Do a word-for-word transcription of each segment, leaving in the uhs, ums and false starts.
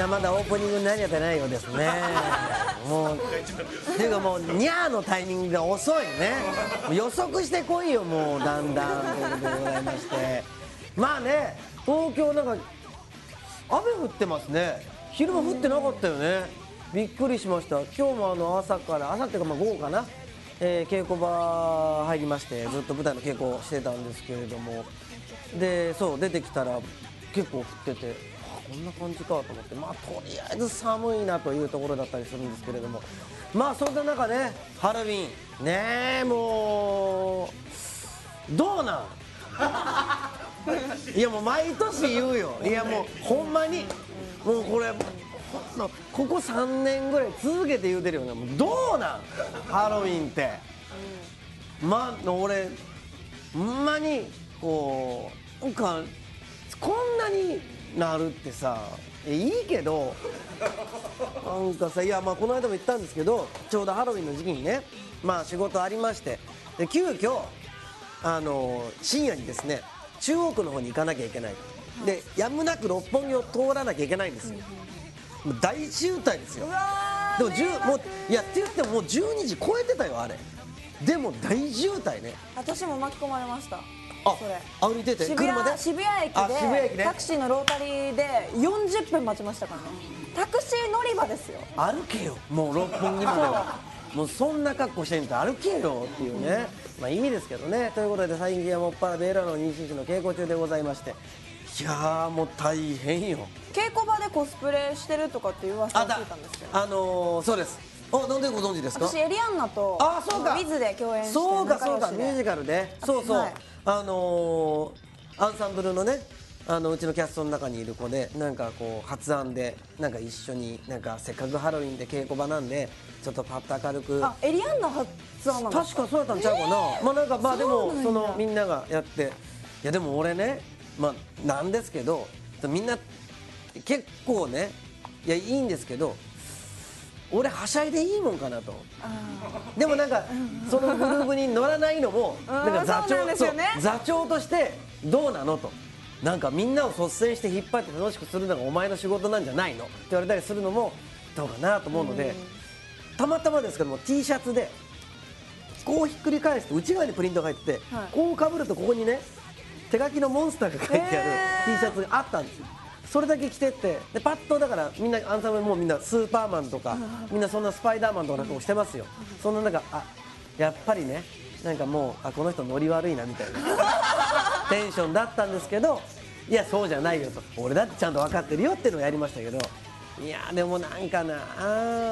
なまだオープニングになりゃてないようですね。もうっていうかもうニャーのタイミングが遅いね。予測してこいよもうだんだんということでございまして、まあね東京なんか雨降ってますね。昼間降ってなかったよね。びっくりしました。今日もあの朝から朝っていうかまあ午後かな、えー、稽古場入りましてずっと舞台の稽古をしてたんですけれども、でそう出てきたら結構降ってて、こんな感じかと思って、まあとりあえず寒いなというところだったりするんですけれども、まあそんな中ねハロウィンねえもうどうなんいやもう毎年言うよ。いやもうほんまにもうこれここさんねんぐらい続けて言うてるよね。もうどうなんハロウィンって、まあ俺ほんまにこうなんかこんなになるってさいいけどなんかさ、いやまあこの間も言ったんですけど、ちょうどハロウィンの時期にねまあ仕事ありまして、で急遽あの深夜にですね中央区の方に行かなきゃいけないで、やむなく六本木を通らなきゃいけないんですよ。もう大渋滞ですよ。でもじゅうもういやって言ってももうじゅうにじ超えてたよあれ。でも大渋滞ね。 私も巻き込まれました。 あ、 それ歩いてて渋谷、渋谷駅で渋谷駅、ね、 タクシーのロータリーでよんじゅっぷん待ちましたからね。タクシー乗り場ですよ。 歩けよもう六本木までは。もうそんな格好してんと歩けよっていうね、まあ意味ですけどね。ということで最近はもっぱらベーラの妊娠時の稽古中でございまして、いやーもう大変よ。 稽古場でコスプレしてるとかっていう噂を聞いたんですけど。 あのー、そうです。あ、なんでご存知ですか。 私エリアンナとあ、そうか、 ウィズで共演してそうかそうか仲良しでミュージカルで、そうそう、はい、あのー、アンサンブルのねあのうちのキャストの中にいる子で、なんかこう発案でなんか一緒になんかせっかくハロウィンで稽古場なんでちょっとパッと明るく、 あ、エリアンナ発案なんですか。 確かそうだったんちゃうかな、えー、まあなんかまあでもそのみんながやって、いやでも俺ねまあなんですけどみんな結構ねいやいいんですけど俺はしゃいでいいもんかなと。でもなんかそのグループに乗らないのもなんか座長、そう座長としてどうなのと、なんかみんなを率先して引っ張って楽しくするのがお前の仕事なんじゃないのって言われたりするのもどうかなと思うので、たまたまですけども T シャツでこうひっくり返して内側にプリントが入ってて、こうかぶるとここにね手書きのモンスターが書いてある T シャツがあったんですよ。それだけ着てって、でパッとだからみんなアンサンブルもみんなスーパーマンとかみんなそんなスパイダーマンとかしてますよ。そんな中あやっぱりねなんかもうあこの人ノリ悪いなみたいなテンションだったんですけど、いやそうじゃないよと、俺だってちゃんと分かってるよっていうのをやりましたけど、いやでもなんかなあ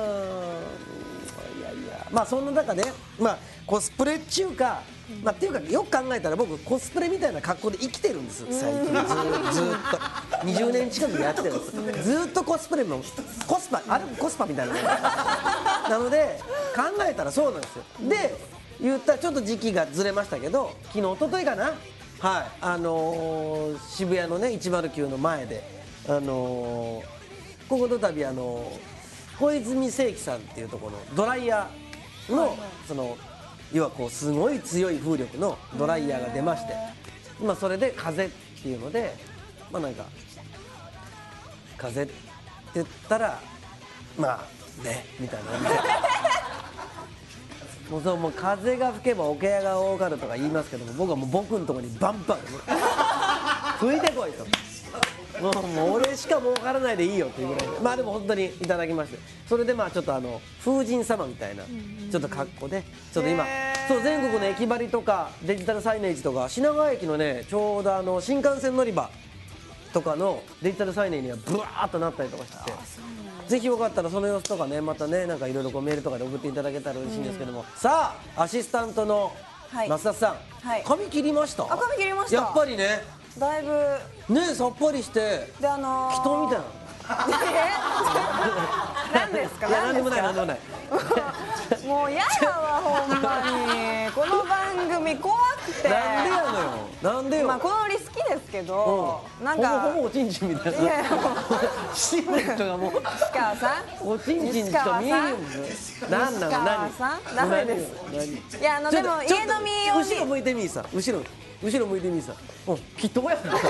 いやいやまあそんな中で、まあコスプレっちゅうか、まあ、っていうかよく考えたら僕コスプレみたいな格好で生きてるんです最近。ずずっとにじゅうねん近くやってるんです。ずっとコスプレもコスパあれもコスパみたいななので考えたらそうなんですよ。で言ったらちょっと時期がずれましたけど、昨日一昨日かな、はいあのー、渋谷のねいちまるきゅうの前であのー、ここの度あのー、小泉正輝さんっていうところのドライヤーの、はいはい、その要はこうすごい強い風力のドライヤーが出まして、まあそれで風っていうのでまあなんか風って言ったらまあねみたいなもうそうもう風が吹けば桶屋が多かるとか言いますけども、僕はもう僕のところにバンバン吹いてこいと。もうもう俺しか儲からないでいいよっていうぐらいで、まあでも本当にいただきまして、それでまあちょっとあの風神様みたいなちょっと格好でちょっと今そう全国の駅張りとかデジタルサイネージとか品川駅のねちょうどあの新幹線乗り場とかのデジタルサイネージがブワーッとなったりとかしてて、ぜひよかったらその様子とかねまたねなんかいろいろメールとかで送っていただけたら嬉しいんですけども、さあアシスタントの増田さん、はい、髪切りました？ あ髪切りました。 やっぱりねだいぶねさっぱりしてであのー、 人みたいな何ですか？ いや何でもない何でもないもう嫌だわほんまにこの番組怖くて。 なんでやのよなんでよ。 まあこのノリ好きですけど、うん、なんかほぼほぼおちんちんみたいな。いやいやもうシルエットがもう石川さんおちんちんしか見えへんもん。何なの何？ 石川さんダメです。いやあのでも家飲み用に後ろ向いてみーさ後ろ後ろ向いてみさうん祈祷やんもう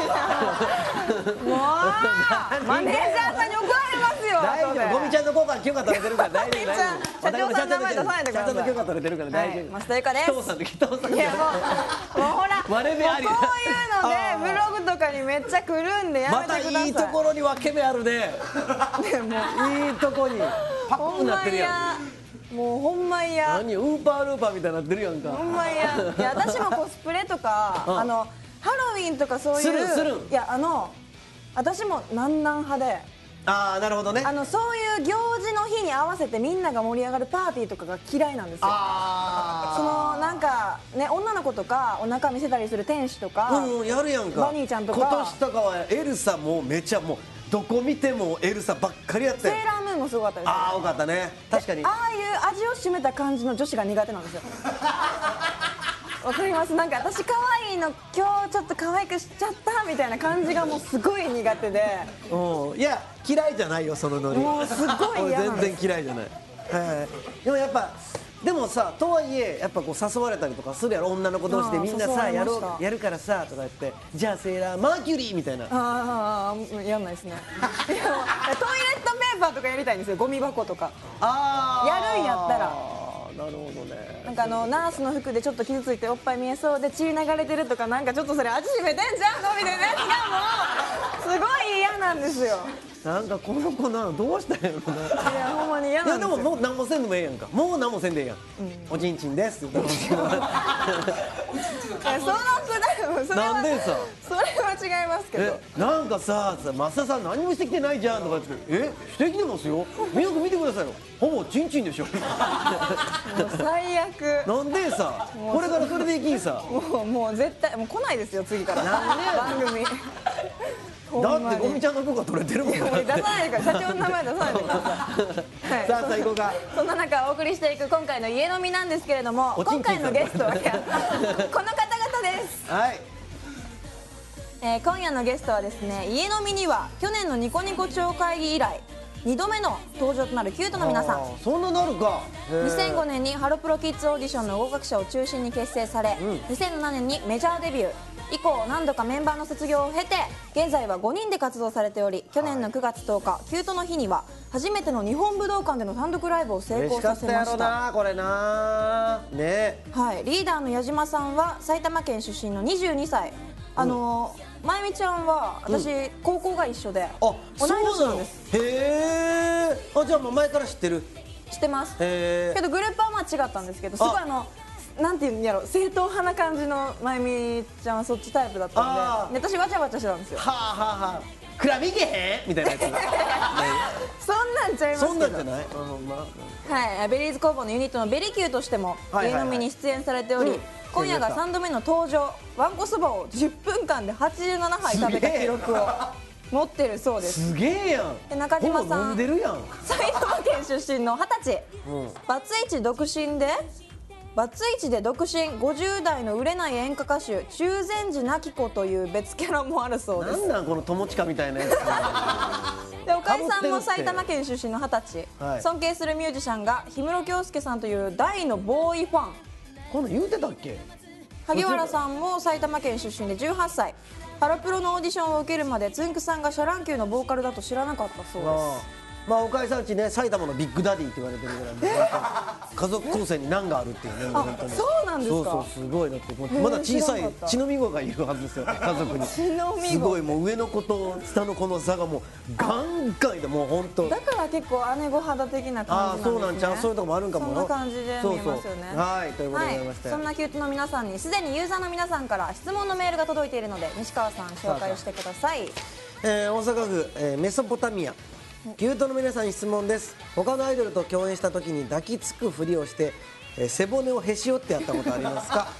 マネージャーさんに怒られますよ。 大丈夫ゴミちゃんの効果許可取れてるから大丈夫ゴミちゃん社長さんの名前出さないでください。 社長の許可取れてるから大丈夫増田由香です。 紀藤さんの紀藤さんいやもうもうほら割れ目ありもうこういうのでブログとかにめっちゃ来るんでやまめてください。 たいいところに分け目あるねでもいいとこにパクッなってるやんもうほんま嫌何ウーパールーパーみたいになってるやんかほんま嫌いや私もコスプレとかうんあのハロウィンとかそういうするするいやあの私もなんなん派でああなるほどねあのそういう行事の日に合わせてみんなが盛り上がるパーティーとかが嫌いなんですよ。 あそのなんかね女の子とかお腹見せたりする天使とか、 うんうんやるやんかバニーちゃんとか今年とかはエルサもめちゃもうどこ見てもエルサばっかりやってセーラームーンもすごかったですよ。 ああ多かったね確かにああいう味を占めた感じの女子が苦手なんですよ。わかります。なんか私可愛いの今日ちょっと可愛くしちゃったみたいな感じがもうすごい苦手でうんいや嫌いじゃないよそのノリもうすごい嫌なんです俺全然嫌いじゃないはいでもやっぱでもさとはいえやっぱこう誘われたりとかするやろ女の子同士でみんなあー誘わさやれましたろうやるからさとか言ってじゃあセーラーマーキュリーみたいなああやんないですね。いやもうトイレットペーパーとかやりたいんですよ。ゴミ箱とかあやるんやったらなるほどねなんかあのナースの服でちょっと傷ついておっぱい見えそうで血流れてるとかなんかちょっとそれ味しめてんじゃんのみたいなやつがもうすごい嫌なんですよ。 なんかこの子などうしたんやろないやほんまに嫌いやなんですよ。 でももう何もせんでもええやんかもう何もせんでええやん、おちんちんですって言ったらいやそのくだりそれはなんでさそれは違いますけどえなんかささ増田さん何もしてきてないじゃんとか言ってえしてきてますよよく見てくださいよほぼチンチンでしょもう最悪なんでさこれからそれでいきんさもうもう絶対もう来ないですよ次からなんで番組だってゴミちゃんの許可取れてるもんだって出さないでください社長の名前出さないでください、はい、 さあさあ行こうかそんな中お送りしていく今回の家飲みなんですけれどもおちんちんさん今回のゲストはいやこの方々ですはいえー今夜のゲストはですね家飲みには去年のニコニコ超会議以来にどめの登場となるキュートの皆さんあーそんななるかにせんごねんにハロプロキッズオーディションの合格者を中心に結成され、 うんにせんななねんにメジャーデビュー以降何度かメンバーの卒業を経て現在はごにんで活動されており去年のくがつとおかキュートの日には初めての日本武道館での単独ライブを成嬉功しかったやろさせましたなこれなねはい、リーダーの矢島さんは埼玉県出身のにじゅうにさいあのー、まゆみちゃんは私、高校が一緒であ同いそうなの年なんですへえあじゃあもう前から知ってる知ってますへけどグループはまあ違ったんですけどすごいあのなんていうんやろ正統派な感じのまゆみちゃんはそっちタイプだったあーんでで私わちゃわちゃしてたんですよはあはあはあクラブ行けへんみたいなやつそんなんちゃいますけどそんなんじゃないあほんまはい、ベリーズ工房のユニットのベリキューとしてもはいはいはい芸飲みに出演されており、 うん今夜がさんどめの登場わんこそばをじゅっぷんかんではちじゅうななはい食べた記録を持ってるそうですすげえやんで中島さんほぼ飲んでるやん埼玉県出身のはたちうんバツイチ独身でバツイチで独身ごじゅう代の売れない演歌歌手中禅寺なき子という別キャラもあるそうでなんすなんこの友近みたいなやつで岡井さんも被ってるって埼玉県出身のはたち、 はい尊敬するミュージシャンが氷室京介さんという大のボーイファンこんなん言うてたっけ萩原さんも埼玉県出身でじゅうはっさいハロプロのオーディションを受けるまでつんくさんがシャ乱 Q のボーカルだと知らなかったそうあですあまあ岡井さんちね埼玉のビッグダディって言われてるぐらいで家族構成に難があるっていうねあ本当にそうなんですかそうそうすごいだってもうへえまだ小さい知らなかった血のみ子がいるはずですよ家族に血のみ子すごいもう上の子と下の子の差がもうガンガンでもう本当だから結構姉御肌的なああ感じなんですねそうなんちゃうそういうとこもあるんかもよそんな感じで見えますよねそうそうはいということでございまして、 はい、そんなキュートの皆さんにすでにユーザーの皆さんから質問のメールが届いているので西川さん紹介してください。 えー大阪府、えーメソポタミアキュートの皆さんに質問です。他のアイドルと共演した時に抱きつくふりをして、えー背骨をへし折ってやったことありますか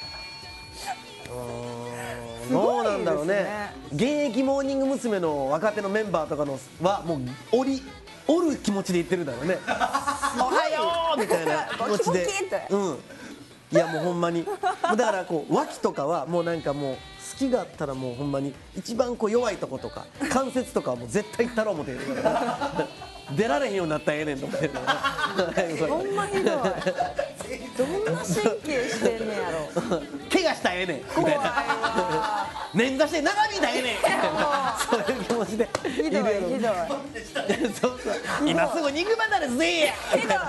うーんどうなんだろうね現役モーニング娘。の若手のメンバーとかのはもう折り折る気持ちで言ってるだろうねおはようみたいな気持ちでボキボキってうんいやもうほんまにだからこう脇とかはもうなんかもう好きがあったらもうほんまに一番こう弱いとことか関節とかはもう絶対行ったろう思ってるから出られへんようになったらええねんと思ってるからほんまひどいどんな神経してんねやろ怪我したらえええねんみたいな捻挫して長引いたらええねんみたいなそういう気持ちでひどいひどいそうそう今すぐ肉離れせえやひどいひどい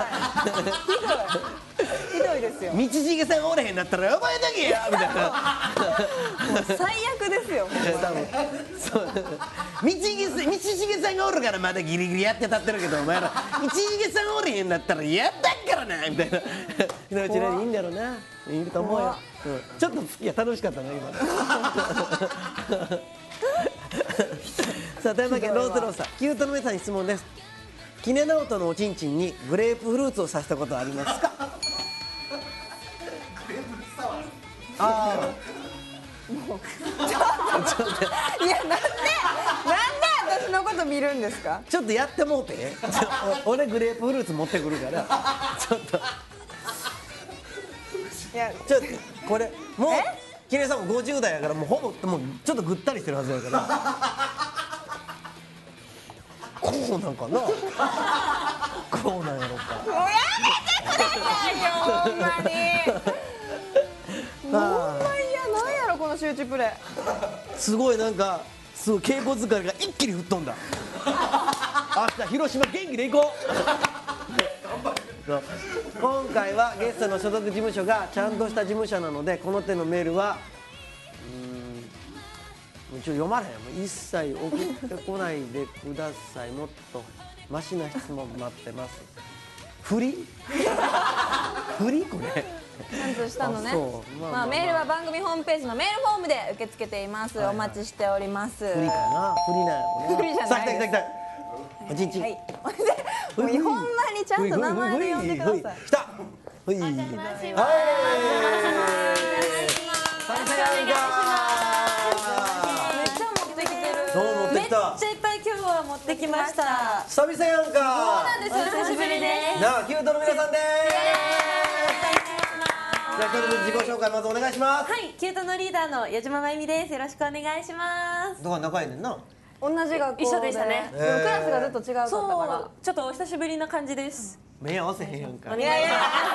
ひどいですよ。 道重さんがおれへんなったら覚えとけやみたいなもう最悪ですよ。 多分そう道重さん道重さんがおるからまだギリギリやって立ってるけどお前ら道重さんおれへんなったらやったっからなみたいな日のうちないいんだろうないいと思うよ、うん、ちょっといや楽しかったな今さあ富山県ローズローサーキュートの皆さんに質問です。キネナオトのおちんちんにグレープフルーツをさせたことはありますか？ああもうちょっといやなんでなんで私のこと見るんですか？ ちょっとやってもうて俺グレープフルーツ持ってくるからちょっといやちょっとこれもうキネさんもごじゅう代やからもうほぼもうちょっとぐったりしてるはずやからこうなんかなこうなんやろかもうやめてくださいよほんまにほんまにやなんやろこの集中プレーすごいなんかすごい稽古疲れが一気に吹っ飛んだ明日広島元気で行こう今回はゲストの所属事務所がちゃんとした事務所なのでこの手のメールはうーんちょっと読まれへんもう一切送ってこないでくださいもっとマシな質問待ってます振り振りこれちゃんとしたのねあそうまあまあまあまあメールは番組ホームページのメールフォームで受け付けています、 はいはいお待ちしております振りかな振りなんやろね振りじゃないですさあ来た来た来たおちんちんはいほんまにちゃんと名前で呼んでください来たほいはいお邪魔します。 はいお邪魔しめっちゃ持ってきてるそう持ってきためっちゃいっぱい今日は持ってきました。 久々やんかお久しぶりです。 なあキュートの皆さんですじゃあ一人ずつ自己紹介まずお願いしますはい、キュートのリーダーの矢島真由美です。よろしくお願いします。 どこが仲いいねんな同じ学校で一緒でしたねでもクラスがずっと違うかったそからう、ちょっとお久しぶりな感じです。 目合わせへんやんかお願いします。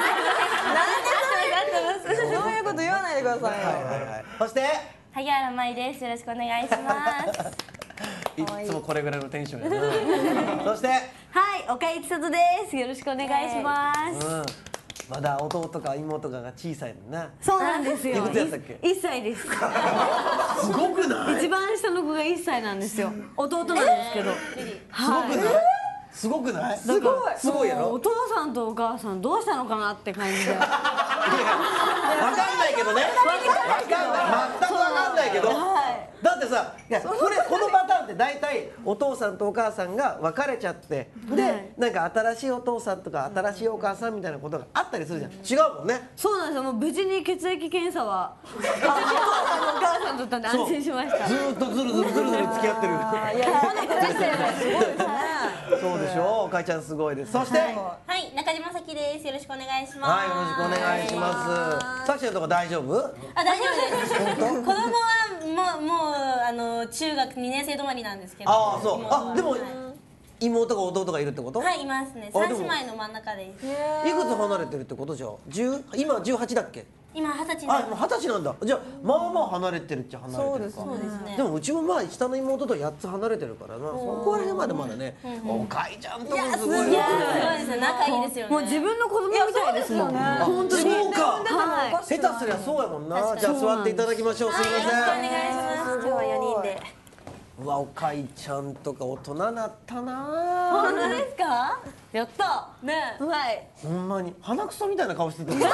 そういうこと言わないでくださいよはいはいはいそして萩原舞です。よろしくお願いします。 いつもこれぐらいのテンションやなそしてはい、岡井千里です。よろしくお願いします。 うんまだ弟か妹かが小さいのなそうなんですよ。 いくつやったっけいっさいです。 すごくない一番下の子がいっさいなんですよ。弟なんですけど。 すごくないすごくないすごいすごいやろお父さんとお母さんどうしたのかなって感じで。 わかんないけどねわかんない全くわかんないけどだってさいやこれこのパターンって大体お父さんとお母さんが別れちゃってでなんか新しいお父さんとか新しいお母さんみたいなことがあったりするじゃん違うもんねそうなんですよ。もう無事に血液検査はお父さんのお母さんだったんで安心しました。 ずーっとずるずるずるずる付き合ってるいやこの子人生がすごいですねそうでしょおかいちゃんすごいですそしてはいよはい、中島咲です。よろしくお願いしろます。 しくお願いしますさっしーのとこ大丈夫あ、大丈夫です。子供はもうもうあの中学にねん生止まりなんですけど。 ああそう妹はあでもはい妹が弟がいるってことはいいますね。 あでも三姉妹の真ん中です。 いくつ離れてるってことじゃじゅう今じゅうはちだっけ今二十歳あ、 なんでもう二十歳なんだ。じゃあ、まあまあ離れてるっちゃ離れてるか。 そうですそうですね。 でもうちもまあ下の妹とやっつ離れてるからな。そこら辺までまだね。おかいちゃんともすごいよ。 いやすごいですね。仲いいですよね。 もう自分の子供みたいですもん。 本当にそうか。 はい。 下手すりゃそうやもんな。じゃあ座っていただきましょう。すいよろしくおま願いします。今日は四人で。 せん。うわ、おかいちゃんとか大人なったな。 本当ですか？やった。ね。はい。 ほんまに鼻くそみたいな顔してた。い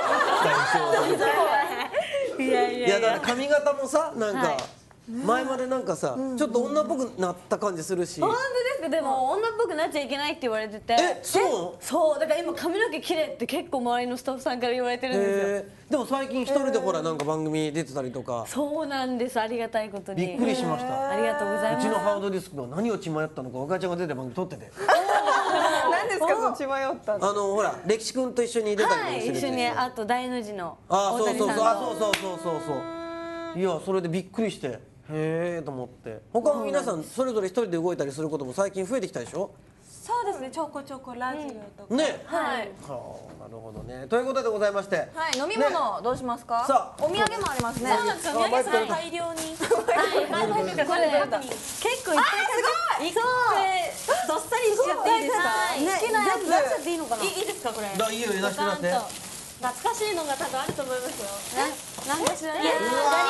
いやいややだって髪型もさ、なんか前までなんかさ、ちょっと女っぽくなった感じするし。 本当ですか？でも女っぽくなっちゃいけないって言われてて。 え、そう？ そうだから今髪の毛綺麗って結構周りのスタッフさんから言われてるんですよ。 へーでも最近一人でほらなんか番組出てたりとかそうなんです。ありがたいことに。 びっくりしましたありがとうございうます。 ちのハードディスクが何を血迷ったのか若ちゃんが出て番組撮ってて何ですかその血迷ったのあのほら歴史くんと一緒に出たはい、 りもしてる一緒にあと大の字のあそうそうそうあうそうそうそうそうそういやそれでびっくりしてへえと思って他の皆さんそれぞれ一人で動いたりすることも最近増えてきたでしょそうですね、ちょこちょこラジオとか。 ね。 はい。 はあ、なるほどね。ということでございまして。 はい、飲み物どうしますか？ さあお土産もありますね。 そうなんですよ。宮城さん大量に。はい、はい、はい、 これ結構いっぱいいっぱいどっさりしちゃっていいですか？ ね好きなやつ出しちゃっていいのかな。 いいいですかこれ？ だいいよ、出して出して。 懐かしいのが多分あると思いますよ。 なんかしらね。 いや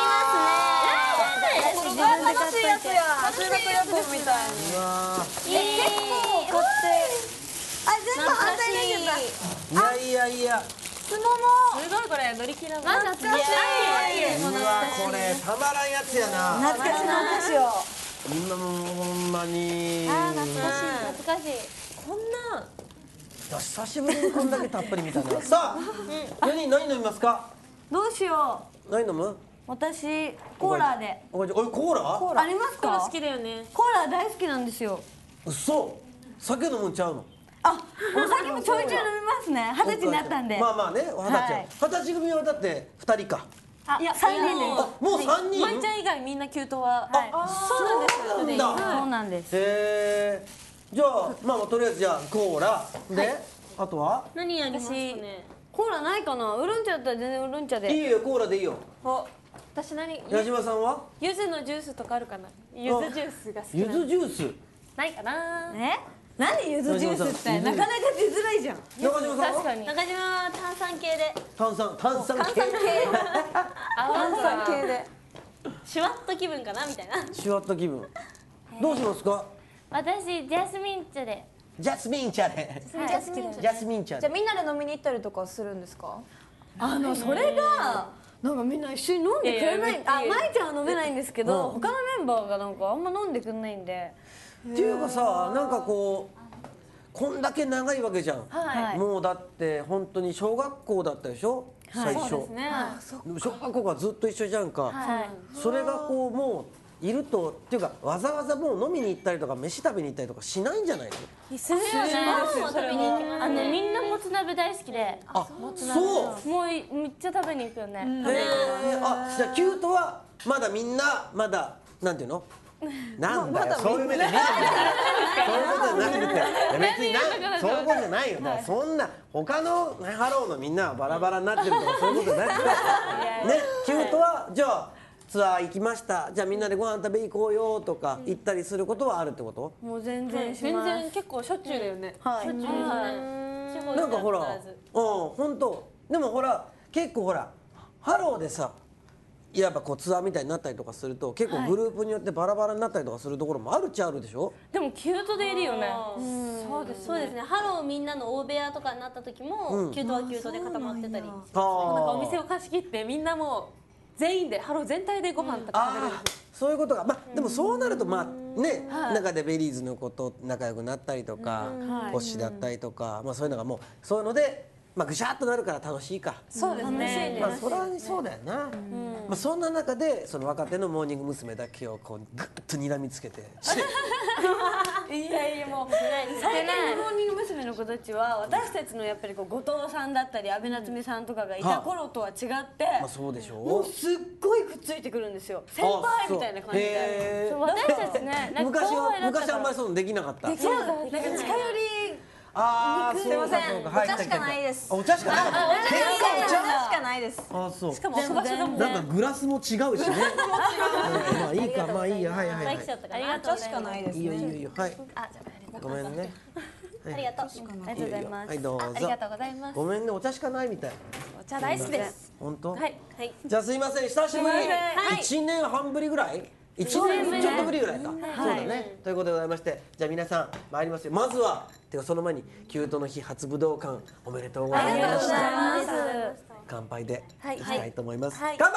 ありますね。 これ楽しいやつや。修学旅行みたいに。 うわいい。 買って。あ、全部反対になっちゃった。 ー。いやいやいや。 すもも。 すごいこれ乗り切らない。 なんか懐かしい。 うわ、これたまらんやつやな。 懐かしのお菓子を。 今もうほんまに。 あ、懐かしい、懐かしい。 こんな。 久しぶりにこんだけたっぷり見たな。さあ、よにん何飲みますか。 どうしよう。 何飲む。 私コーラで。 おい、おい、コーラ。 ありますか？ これ好きだよね。 コーラ大好きなんですよ。 嘘。酒飲むんちゃうの。 あ、お酒もちょいちょい飲みますね。二十歳になったんで。 まあまあね、二十歳はいや。二十歳組はだって二人か。 あ、いや三人であ、もう三人。 まいちゃん以外みんなキュートは。 あ、そうなんだ。 す。そうなんです。 へえ。じゃあ、まあまあとりあえずじゃあコーラで、あとは。 何やりますかね。 コーラないかな？ウーロン茶だったら全然ウーロン茶で。 いいよ、コーラでいいよ。 お、私何？ 矢島さんは。 柚子のジュースとかあるかな。柚子ジュースが好き柚な。 子ジュース。 ないかな。 え？何柚子ジュースって柚子なかなか出づらいじゃん。 中島さんは。 確かに。中島は炭酸系で。 炭酸、炭酸系。 炭炭酸系で。 シュワッと気分かなみたいな。 シュワッと気分。どうしますか。 私ジャスミン茶で。 ジャスミン茶で。 ジャスミンジャスミン茶で。 じゃあみんなで飲みに行ったりとかするんですか？ あのそれがなんかみんな一緒に飲んでくれない。 いやいやあ、まいちゃんは飲めないんですけど、 うん他のメンバーがなんかあんま飲んでくんないんで。 っていうかさ、なんかこう。こんだけ長いわけじゃん。 はいもうだって本当に小学校だったでしょ。最初。 そうですね。 でも小学校がずっと一緒じゃんか。 はい。 それがこうもういるとっていうかわざわざもう飲みに行ったりとか飯食べに行ったりとかしないんじゃないの。 するよね。 ご飯も食べに行きますねあのみんなもつ鍋大好きで。 あ、そう。 もういめっちゃ食べに行くよね。 へえ。あ、じゃあキュートはまだみんなまだなんていうの。なんだよ、そういう目で見ないそういうことじゃなくて別になそういうことじゃないよ。だからそんな他のハローのみんなはバラバラになってるとかそういうことじゃなくてね、キュートはじゃあツアー行きました、じゃあみんなでご飯食べ行こうよとか言ったりすることはあるってこと？ もう全然し全ます。 然結構しょっちゅうだよね。 はい。 しょっちゅうですね。 なんかほら、うん、本当でもほら結構ほらハローでさ、いわばこうツアーみたいになったりとかすると結構グループによってバラバラになったりとかするところもあるっちゃあるでしょ。 でもキュートでいるよね。 そうですそうですね。ハローみんなの大部屋とかになった時も、キュートはキュートで固まってたり。 あなんかお店を貸し切ってみんなもう全員でハロー全体でご飯とか食べれるあーそういうことが、まあでもそうなるとまあね、中でベリーズの子と仲良くなったりとか、 はい推しだったりとか、まあそういうのがもうそういうので、まあぐしゃっとなるから楽しいか。 そうですね。 まあそれはそうだよな。まあそんな中でその若手のモーニング娘。だけをこうグッと睨みつけて。 いやいやもう最近のモーニング娘。の子たちは私たちのやっぱりこう後藤さんだったり阿部夏目さんとかがいた頃とは違って、 まあそうでしょう。 もうすっごいくっついてくるんですよ。先輩みたいな感じで。 へー私たちね、なんか昔は後輩だったから昔はあんまりそういうのできなかった。 そうなんか近寄りああ、 すいません、 そうかそうかお茶しかないです。 あお茶しかない。結構お茶。 お茶しかないです。 あそう。 しかも置く場所がもうなんかグラスも違うしね。まあいいか、まあいいや、はいはいはい来ちゃ。ったかありな。 がとうお茶しかないですいいよいいよね。 いいよ、はい。 あ、じゃあごめんね。 ありがとう。 ありがとうございます。 はい、どうぞ。 ありがとうございます。 ごめんね、お茶しかないみたい。 お茶大好きです。 本当。 はい。 はい。 じゃあすいません、久しぶり。一年半ぶりぐらい。一年ちょっとぶりぐらいか。そうだね。ということでございまして、じゃあ皆さん参りますよ。まずは、てかその前にキュートの日初武道館おめでとうございました。乾杯でいきたいと思います。乾杯。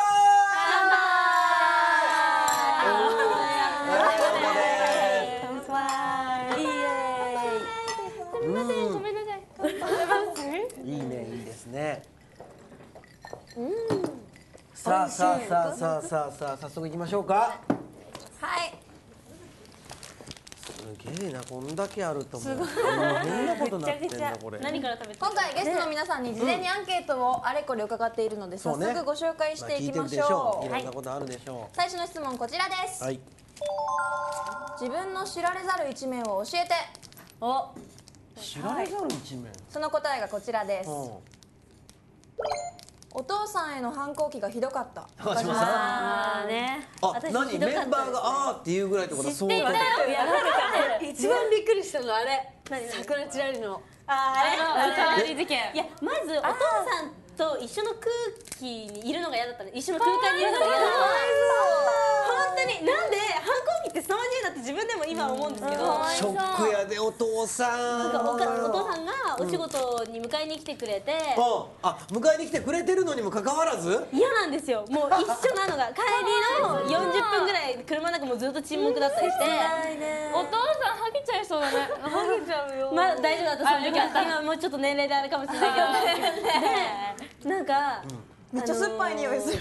ごめんなさい。ごめんなさい。 いいね、いいですね。さあさあさあさあさあさあ早速行きましょうか。 はい。 すげえな、こんだけあると思う。こんなことなってんだこれ。 何から食べて？ 今回ゲストの皆さんに事前にアンケートをあれこれ伺っているので、早そうね速ご紹介していきましまあ聞いてるでしょう。 ょう。 いろんなことあるでしょ最初の質問こちらです。 う。はい。 自分の知られざる一面を教えて。 お知られざる一面。 その答えがこちらです。 うんお父さんへの反抗期がひどかった。 高島さん。 ああねあ、 私何ひどかったメンバーがあーっていうぐらいってことは相当。 いや一番びっくりしたのあれ桜ちらりのああれあの歌割り事件いやまずお父さんと一緒の空気にいるのが嫌だったの。一緒の空間にいるのが嫌だったの。本当になんで反抗期って凄まじいなって自分でも今思うんですけど、 ショックやでお父さん。 なんかおかお父さんがお仕事に迎えに来てくれて、 うんあ、迎えに来てくれてるのにもかかわらず。 嫌なんですよ。もう一緒なのが帰りのよんじゅっぷんぐらい車の中もずっと沈黙だったりして、 お父さんハゲちゃいそうだねハゲちゃうよまあ大丈夫だったその時は。今もうちょっと年齢であれかもしれないけど、でなんか。 めっちゃ酸っぱい匂いする。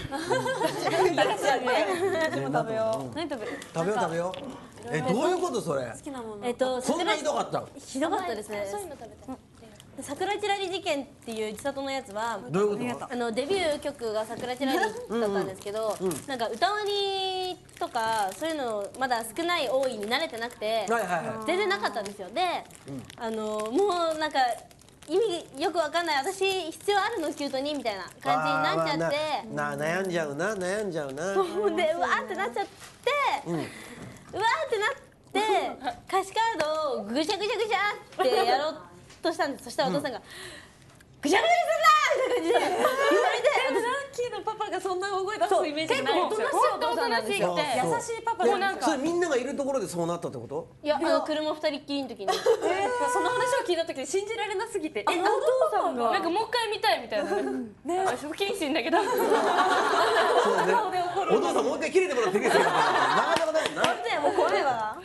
でも食べよう何食べる食べよう食べよう。え、どういうことそれ。 好きなものえっとそんなひどかったの。 ひどかったですね。そういうの食べたい。桜ちらり事件っていう千里のやつはどういうこと。 あのデビュー曲が桜ちらりだったんですけど、なんか歌割りとかそういうのまだ少ない多いに慣れてなくて、 はいはいは全然なかったんですよ。で、あのもうなんか意味よくわかんない私必要あるのキュートにみたいな感じになっちゃって、 な悩んじゃうな悩んじゃうな。 もうでうわーってなっちゃって、うわーってなって歌詞カードをぐしゃぐしゃぐしゃってやろうとしたんです。そしたらお父さんがぐしゃぐしゃにすんなみたいな感じで言われて、 ラッキーのパパがそんな大声出すイメージない結構おとなしいお父さんなんですよ。 そう優しいパパえでなんか。 それみんながいるところでそうなったってこと。 いやあの車二人っきりの時にその話を聞いた時に信じられなすぎてえお父さんがなんかもう一回見たいみたいなね不謹慎だけどそうね。お父さんもう一回切れてもらっていいですか。なかなかないな。 でもうこれは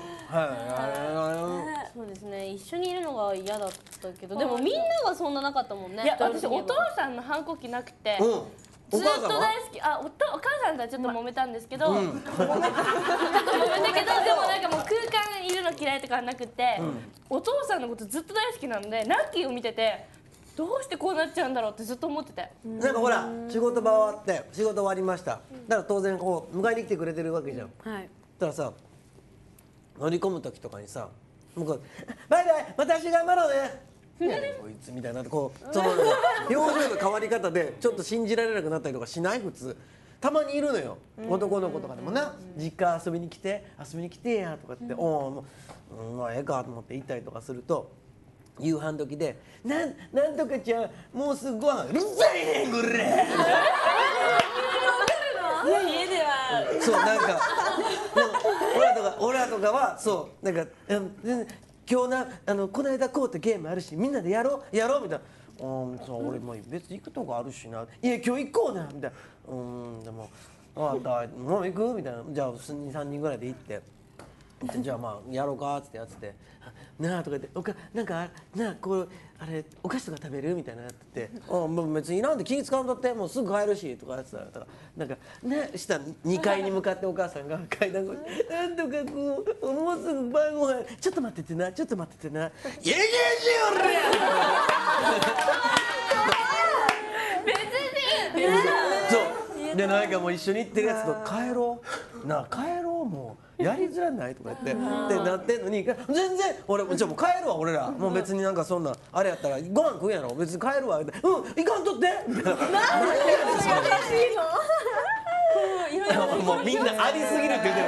はそうですね一緒にいるのが嫌だったけど、でもみんながそんなこともね。 いや私お父さんの反抗期なくてい。うん。おずっと母さんは。 大好き。あ、おとお母さんとはちょっと揉めたんですけど、揉めたけどでもなんかもう空間いるの嫌いとかはなくて、お父さんのことずっと大好きなんでラッキーを見ててどうしてこうなっちゃうんだろうってずっと思ってて。 なんかほら仕事場終わって仕事終わりました。だから当然こう迎えに来てくれてるわけじゃん。 はい。 たらさ乗り込む時とかにさ向こうバイバイ私頑張ろうね。いやこいつみたいなこうその表情の変わり方でちょっと信じられなくなったりとかしない？普通たまにいるのよ。男の子とかでもな実家遊びに来て遊びに来てやとかっておおもうまあええかと思って行ったりとかすると夕飯時でなんなんとかちゃんもうすぐご飯うるさいねんこれ。 家ではそうなんか俺らとか俺らとかはそうなんかうん全然今日なあのこの間こうってゲームあるしみんなでやろうやろうみたいな。うんそう俺も別に行くとこあるしないや今日行こうなみたいな。うんでもあだもう行くみたいな。じゃあにさんにんぐらいで行ってじゃあまあやろうかっつってやっててなあとか言っておかなんかなあこうあれお菓子とか食べるみたいなやっててあもう別にいらんで気使うんだってもうすぐ帰るしとかやってたらなんかねしたらにかいに向かってお母さんが階段越しなんとかこうもうすぐ晩ご飯ちょっと待っててなちょっと待っててな「いやいやいや俺や!」そうでなんかもう一緒に行ってるやつと帰ろうなあ帰ろうもうやりづらないとか言ってってなってんのに全然俺じゃあもう帰るわ俺らもう別になんかそんなあれやったらご飯食うやろ別に帰るわってうん行かんとってみたいな何やねんそれもうみんなありすぎるって言ってる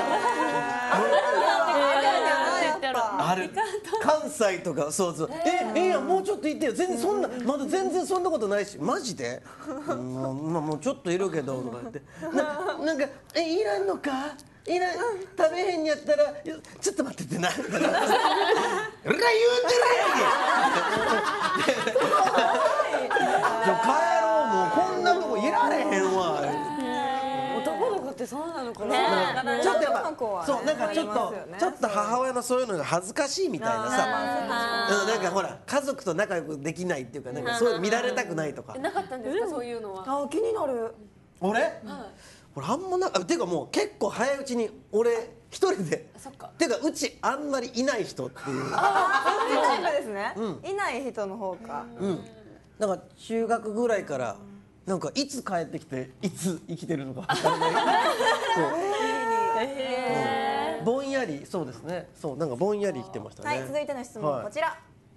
ある関西とかそうそうえええやんもうちょっと行ってよ全然そんなまだ全然そんなことないしマジでもうまあもうちょっといるけどとか言ってななんかえいらんのかいらん食べへんやったらちょっと待っててなみたいなうら言うてるやんけじゃ帰ろうもうこんなとこいられへんわ男の子ってそうなのかな。 ちょっとやっぱそうなんかちょっとちょっと母親のそういうのが恥ずかしいみたいなさうんなんかほら家族と仲良くできないっていうかなんかそういうの見られたくないとかなかったんですかそういうのは。 あ気になる。 俺俺あんまなあていうかもう結構早いうちに俺一人でていうかうちあんまりいない人っていうタイプですね。いない人の方か。 うんなんか中学ぐらいからなんかいつ帰ってきていつ生きてるのか分からないそうぼんやりそうですね。そうなんかぼんやり来てましたね。 はい、続いての質問はいこちら、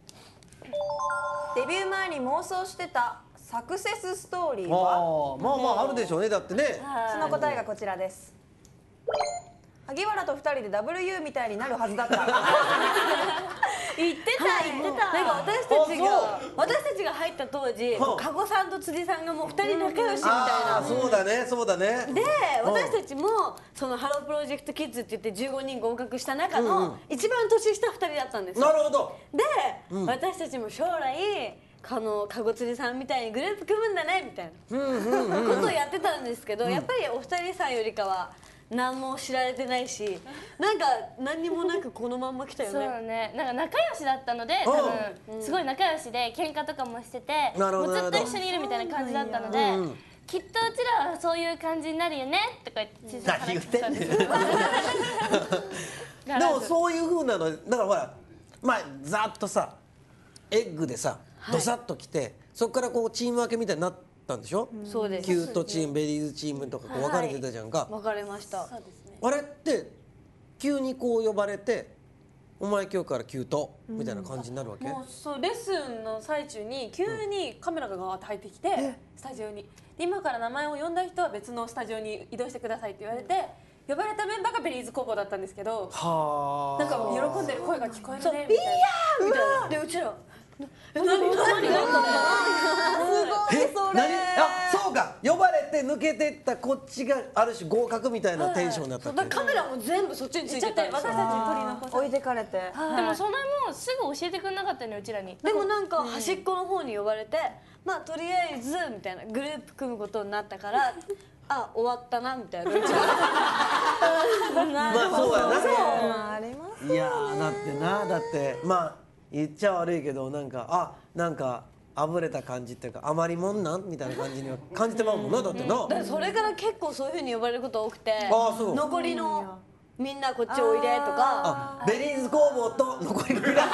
デビュー前に妄想してたサクセスストーリーは、 ああまあまああるでしょうね。だってね。 その答えがこちらです。萩原とふたりで ダブリューユー みたいになるはずだった言ってた言ってた。なんか私たちが私たちが入った当時、 はあ加護さんと辻さんがもう二人仲良しみたいああな。 そうだねそうだね。 で私たちもそのハロープロジェクトキッズって言ってじゅうごにん合格した中の一番年下ふたりだったんですよ。 なるほど。 で、私たちも将来あの加護辻さんみたいにグループ組むんだねみたいなことをやってたんですけど、やっぱりお二人さんよりかは何も知られてないし、なんか何にもなくこのまんま来たよそうね。 だね、なんか仲良しだったので、多分すごい仲良しで喧嘩とかもしてて、 なるほどもうずっと一緒にいるみたいな感じだったので、きっとうちらはそういう感じになるよねとか言って小さく何言話ってんねん。 したんですよ。 でもそういう風なのだからほらまあざっとさエッグでさドサッと来てそこからこうチーム分けみたいになったんでしょ。 そうです。 キュートチームベリーズチームとかこう分かれてたじゃんか。 分かれました。 あれって急にこう呼ばれてお前今日からキュートみたいな感じになるわけ。 もうそうレッスンの最中に急にカメラがガーッと入ってきて、スタジオにで今から名前を呼んだ人は別のスタジオに移動してくださいって言われて、呼ばれたメンバーがベリーズ工房だったんですけど、 はあ。 なんか喜んでる声が聞こえるねみビたいな。 ヤーみたいな。でうちら何何何何え何あそうか呼ばれて抜けてったこっちがある種合格みたいなテンションになったっけ。 だからカメラも全部そっちについてたんですよ。 私たちに取り残さ置いてかれて、 でもそれもすぐ教えてくれなかったのよ、うちらに。 でもなんか端っこの方に呼ばれて、まあとりあえずみたいなグループ組むことになったからあ終わったなみたいな。うちらまあそうやな。 まあありますいやーだってなだってまあ言っちゃ悪いけどなんかあなんかあぶれた感じっていうか余りもんなんみたいな感じには感じてまうもんなだってな。 だからそれから結構そういうふうに呼ばれること多くて、 あそう残りのみんなこっちおいでとか。 あベリーズ工房と残りのそうか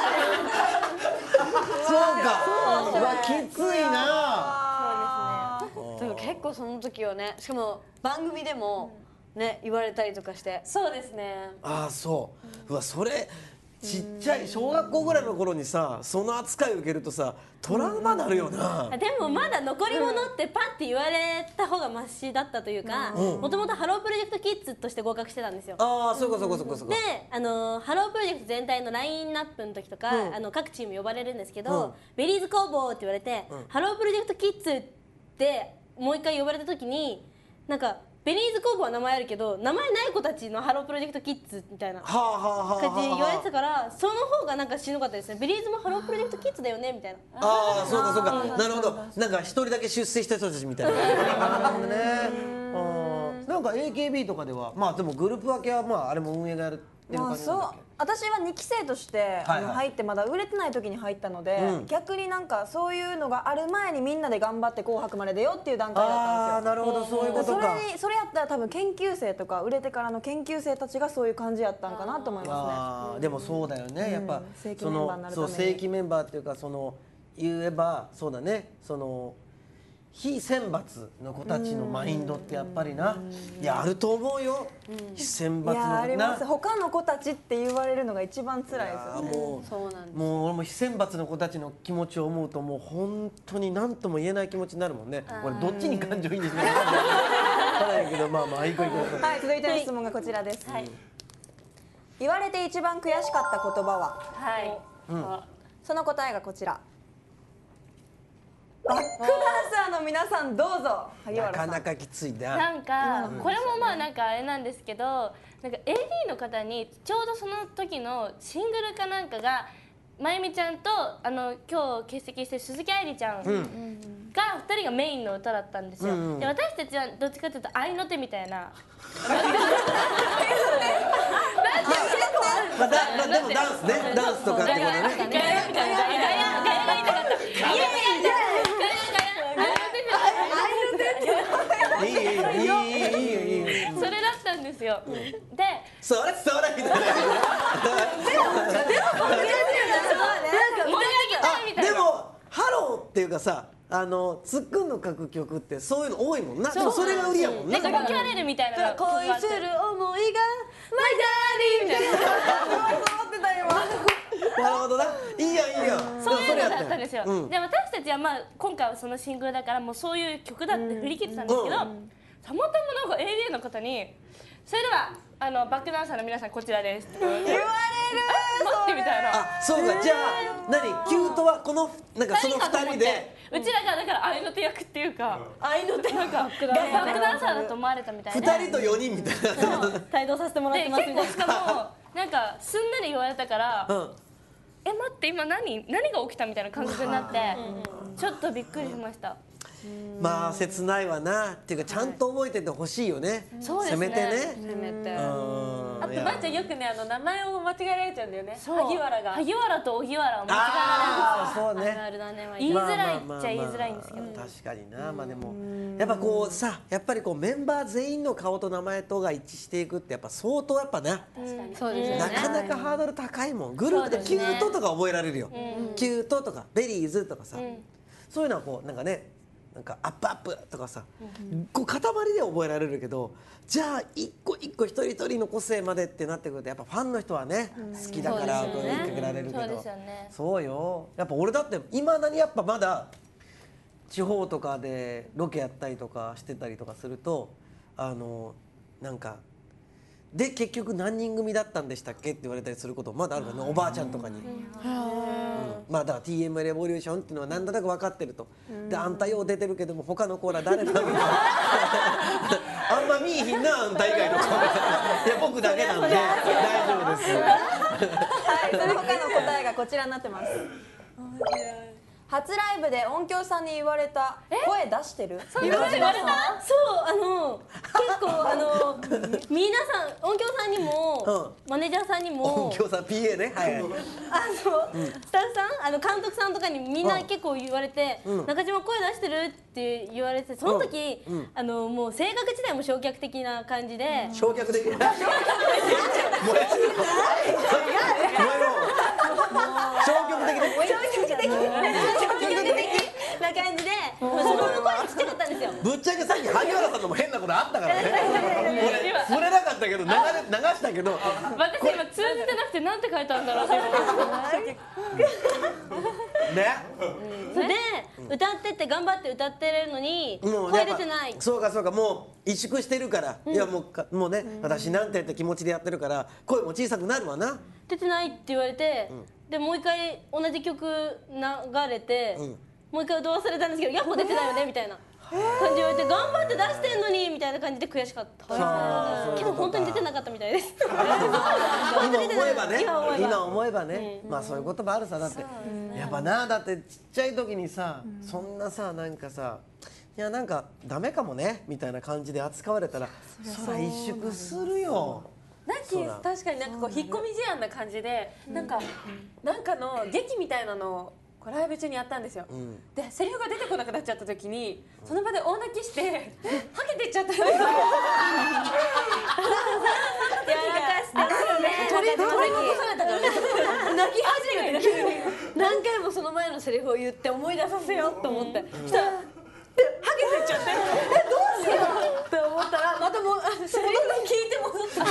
うわきついな。 でも結構その時はね、しかも番組でもね言われたりとかして。 そうですね。 ああそううわそれちっちゃい小学校ぐらいの頃にさその扱い受けるとさトラウマなるよな。 でもまだ残り物ってパッて言われた方がマシだったというか、もともとハロープロジェクトキッズとして合格してたんですよ。 ああそうかそうかそうかそうか。 で、あのハロープロジェクト全体のラインナップの時とか、あの各チーム呼ばれるんですけど、 うんベリーズ工房って言われて、ハロープロジェクトキッズってもう一回呼ばれた時になんかベリーズ工房は名前あるけど名前ない子たちのハロープロジェクトキッズみたいなはあはあはあ感じで言われてたから、その方がなんかしんどかったですね。ベリーズもハロープロジェクトキッズだよねみたいな。 ああそうかそうかなるほどなんか一人だけ出世した人たちみたいな。なるほどね。うんなんか エーケービー とかではまあでもグループ分けはまああれも運営がやるっていうまあそう感じなんだっけ。 私はにき生としてあはいはいの入ってまだ売れてない時に入ったので、 うん逆になんかそういうのがある前にみんなで頑張って「紅白」まで出ようっていう段階だったんですよ。 ああなるほどそういうことそか。 れにそれやったら多分研究生とか売れてからの研究生たちがそういう感じやったんかなと思いまあーでもそうだよね、やっぱ正規そメンバーになるためにのそう正規メンバーっていうかその言えばそうだねその非選抜の子たちのマインドってやっぱりないやあると思うよ、非選抜すね。いやありのます。他の子たちって言われるのが一番辛いですよね。 もうそうなんです。 もう俺も非選抜の子たちの気持ちを思うともう本当に何とも言えない気持ちになるもんね。俺どっちに感情移入しないか分からないけどまあまあいい子いい子。 はい、続いての質問がこちらです。はい。言われて一番悔しかった言葉は、 はい。 その答えがこちら。バックダンサーの皆さんどうぞ。萩な原さん。 かなかきついな。 なんかこれもまあなんかあれなんですけど、なんか エーディー の方にちょうどその時のシングルかなんかがまゆみちゃんとあの今日欠席してる鈴木愛理ちゃんがふたりがメインの歌だったんですよ。 うんうんで私たちはどっちかというと愛の手みたいな。 まあだまあでもダンスねダンスとかってことね。 ガヤみたいなガヤガヤガヤが言いたかった。ガヤガヤいいよいいよいいよいいよいいよ。 それだったんですよ。で、 それそれみたいな。 盛り上げたいみたいな。 でもハローっていうかさあのつっくんの書く曲ってそういうの多いもんな。でもそれが売りやもんな。 なんか吹き荒れるみたいなのが恋する思いがマイダーリーみたいななるほどな。いいやんいいやん。 そういうのだったんですよ、 うんで私たちはまあ今回はそのシングルだからもうそういう曲だって振り切ってたんですけど、 うんたまたまなんか エーディー の方に「それではあのバックダンサーの皆さんこちらです」って言われる待ってみたいな。 あ、そうか。じゃあ何キュートはこのなんかその二人でうちらがだから合いの手役っていうか愛の手なんかバックダンサーだと思われたみたいで二人と四人みたいな。 帯同させてもらってでますみたいな結構しかもなんかすんなり言われたからうん。 え待って今何何が起きたみたいな感覚になってちょっとびっくりしました。 まあ切ないわなっていうかちゃんと覚えててほしいよね。 そうですねせめてね。 せめてうんあとばあちゃんよくねあの名前を間違えられちゃうんだよね。 そう萩原が萩原と荻原を間違ああ、そうね。 あるだね言いづらいまあまあまあまあっちゃ言いづらいんですけど確かにな。まあでもやっぱこうさ、やっぱりこうメンバー全員の顔と名前とが一致していくってやっぱ相当やっぱな。 そうですよねなかなかハードル高いもん。グループでキュートとか覚えられるよ。キュートとかベリーズとかさ、そういうのはこうなんかね、なんかアップアップとかさ、こう塊で覚えられるけど、じゃあ一個一個一人一人の個性までってなってくるとやっぱファンの人はね好きだからこう言いかけられるけそうでどすよね、 そうよ。やっぱ俺だっていまだにやっぱまだ地方とかでロケやったりとかしてたりとかすると、あのなんかで結局何人組だったんでしたっけって言われたりすることまだあるからね、おばあちゃんとかに。まあだから ティーエム レボリューションっていうのは何となく分かってると、であんたよう出てるけども他の子ら誰だみたいなあんま見えひんなあんた以外の子みたいな、いや僕だけなんで大丈夫です。 はい、その他の答えがこちらになってます。初ライブで音響さんに言われた声出してる？ 言われた？そうあの結構あの皆さん音響さんにもマネージャーさんにも音響さん ピーエー ね、はいはい。 あのスタッフさんあの監督さんとかにみんな結構言われて中島声出してるって言われて、その時あのもう性格自体も消極的な感じで焼却で燃えろ消極的で消極的な感じでその声ちっちゃかったんですよ。 ぶっちゃけさっき萩原さんのも変なことあったからね。俺触れなかったけど流れ流したけど、 私今通じてなくてなんて書いたんだろうってね。 それで歌ってって頑張って歌ってるのに声出てない。 そうかそうか、もう萎縮してるから、いやもうかもうね、私なんてって気持ちでやってるから声も小さくなるわな。 出てないって言われて、でもう一回同じ曲流れて、もう一回歌わされたんですけどやっぱ出てないよねみたいな感じ言われて、頑張って出してんのにみたいな感じで悔しかったけど本当に出てなかったみたいです。 今思えばね、 今思えば今思えばね、まあそういうこともあるさ。だってやっぱな、だってちっちゃい時にさ、そんなさなんかさ、いやなんかダメかもねみたいな感じで扱われたらそりゃ萎縮するよ。 ナッキー確かになんかこう引っ込み思案な感じで、なんかなんかの劇みたいなのをこうライブ中にやったんですよ、でセリフが出てこなくなっちゃった時にその場で大泣きしてはけてっちゃったんですよ。やらかしてますね。取り残されたからね。泣き始めて急に何回もその前のセリフを言って思い出させようと思って、そしたらではけてっちゃって、えどうしようって思ったらまたもうセリフ聞いて戻ってきて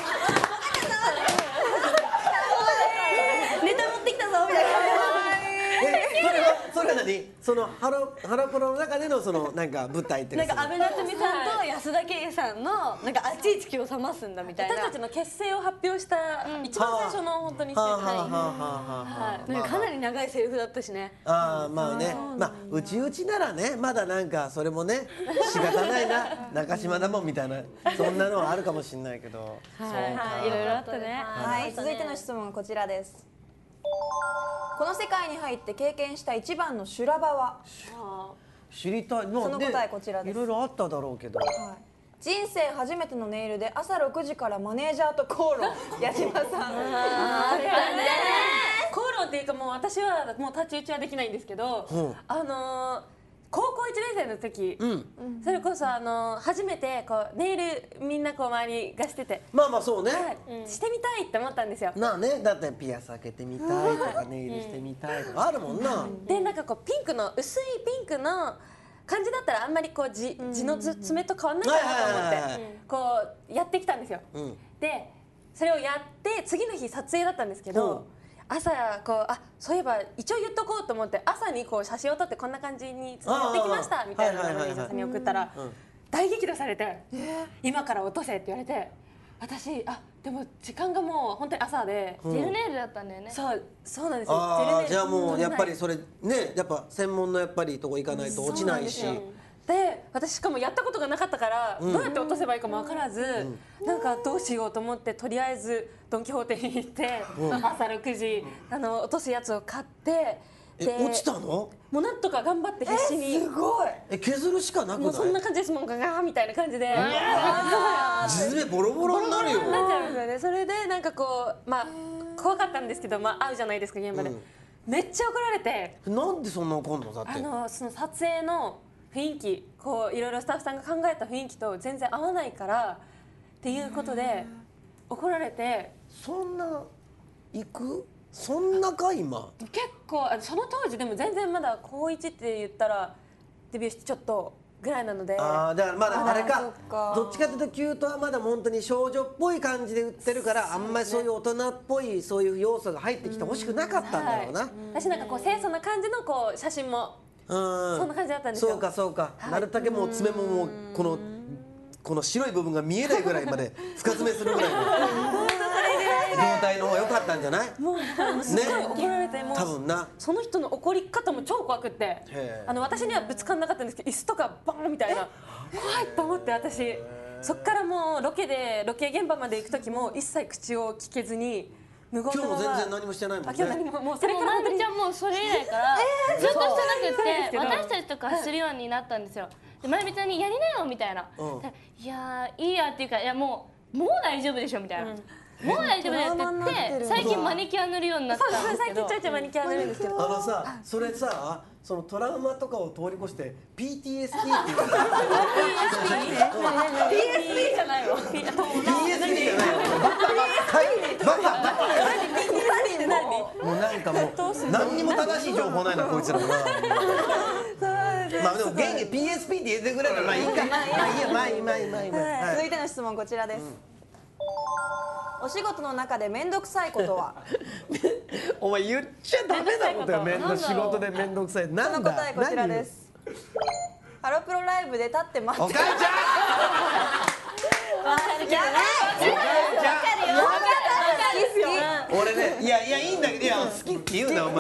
ネタ持ってきたぞみたいな。 え、それはそれは何？そのハロハロプロの中でのそのなんか舞台っていうなんかか安倍夏実さんと安田圭さんのなんかあっちいち気を冷ますんだみたいな。 私たちの結成を発表した一番最初の本当にステージ。 はあはあはあはあはあ。 なんかかなり長いセリフだったしね。 ああまあね、まあうちうちならねまだなんかそれもね仕方ないな中島だもんみたいなそんなのはあるかもしれないけど、そうかいろいろあったね。 はい、続いての質問はこちらです。この世界に入って経験した一番の修羅場は？ 知りたい。もうその答えこちらです。 いろいろあっただろうけど。 はい、人生初めてのネイルで朝ろくじからマネージャーと口論。矢島さん。 あれね。口論っていうかもう私はもう太刀打ちはできないんですけど、 うんあのー高校いちねん生の時、 うんそれこそあの初めてこうネイルみんなこう周りがしてて、 まあまあそうね、 はいしてみたいって思ったんですよ。 なあね、だってピアス開けてみたいとかネイルしてみたいとかあるもんな、 でなんかこうピンクの薄いピンクの感じだったらあんまりこう地地のつ爪と変わんないかなと思はいはいはいはいってこうやってきたんですよ。 うんでそれをやって次の日撮影だったんですけど、朝こうあそういえば一応言っとこうと思って朝にこう写真を撮ってこんな感じにやってきましたみたいなのをマネージャーさんに送ったら大激怒されて「今から落とせ」って言われて、私あでも時間がもう本当に朝で、 ジェルネイルだったんだよね。 そうそうなんですよ。 ああジェルネイルじゃあもうやっぱり取それねやっぱ専門のやっぱりとこ行かないと落ちないし、 そうなんですよで私しかもやったことがなかったから、どうやって落とせばいいかも分からず、なんかどうしようと思ってとりあえずドン・キホーテに行って、朝ろくじあの落とすやつを買ってえ落ちたの？ もうなんとか頑張って必死に、 すごい。 え削るしかなくない？ もうそんな感じですもんガガーみたいな感じで地爪ボロボロになるよ。 なっちゃうんですよね。それでなんかこうまあ怖かったんですけど、まあ会うじゃないですか現場で、 うんめっちゃ怒られて、 なんでそんな怒んのだってあのその撮影の雰囲気こういろいろスタッフさんが考えた雰囲気と全然合わないからっていうことで怒られて、 そんな行くそんなか今結構あのその当時でも全然まだ高いちって言ったらデビューしてちょっとぐらいなので、 ああだからまだあれそかっかどっちかというとキュートはまだ本当に少女っぽい感じで売ってるからあんまりそういう大人っぽいそういう要素が入ってきてほしくなかったんだろうな、 はい私なんかこう清楚な感じのこう写真もうんそんな感じだったんですよ。 そうかそうか、なるだけもう爪ももうこのこの白い部分が見えないぐらいまで深爪するぐらいの状態の方が良かったんじゃない？ もうすごい怒られてもう多分なその人の怒り方も超怖くってへーあの私にはぶつかんなかったんですけど椅子とかバーンみたいな怖いと思って私そっからもうロケでロケ現場まで行く時も一切口を聞けずに無言今日のままも全然何もしてないもんあね今日何ももうそでれから本当にもまゆみちゃんもそれ以来からずっとしてなくそうなんて、 です私たちとかするようになったんですよ。でまゆみちゃんにやりなよみたいな、 うんいやーいいやっていうかいやもうもう大丈夫でしょみたいな、もう大丈夫だよって言って最近マニキュア塗るようになったんですけど最近ちょいちょいマニキュア塗るんですけどあのさそれさそのトラウマとかを通り越して ピーティーエスディー っていうのピーエスピー じゃないわピーエスディー じゃないよバカバカバカバカもうなんかもう何にも正しい情報ないのこいつらがまあでも元気 ピーエスピー って言ってくれたらまあいいかまあいいやまあいいまあいいまあいいまあ続いての質問こちらです。お仕事の中で面倒くさいことは？ お前言っちゃダメなことよ面倒仕事で面倒くさいそなんだの答えこちらです。ハロプロライブで立って待ってお母ちゃんわかるけどね俺ねいやいやいいんだけどいや好きって言うなお前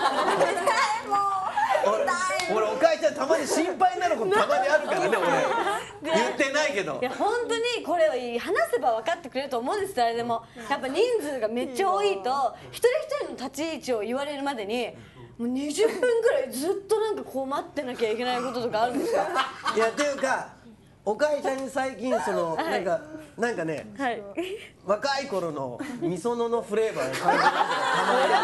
俺俺お母ちゃんたまに心配になることたまにあるからね俺言ってないけどいや本当にこれを話せば分かってくれると思うんです誰でもやっぱ人数がめっちゃ多いと一人一人の立ち位置を言われるまでにもうにじゅっぷんくらいずっとなんかこう待ってなきゃいけないこととかあるんですよいやっていうかおかえちゃんに最近そのなんかなんかねはい若い頃のみそののフレーバーを感じるのがたまに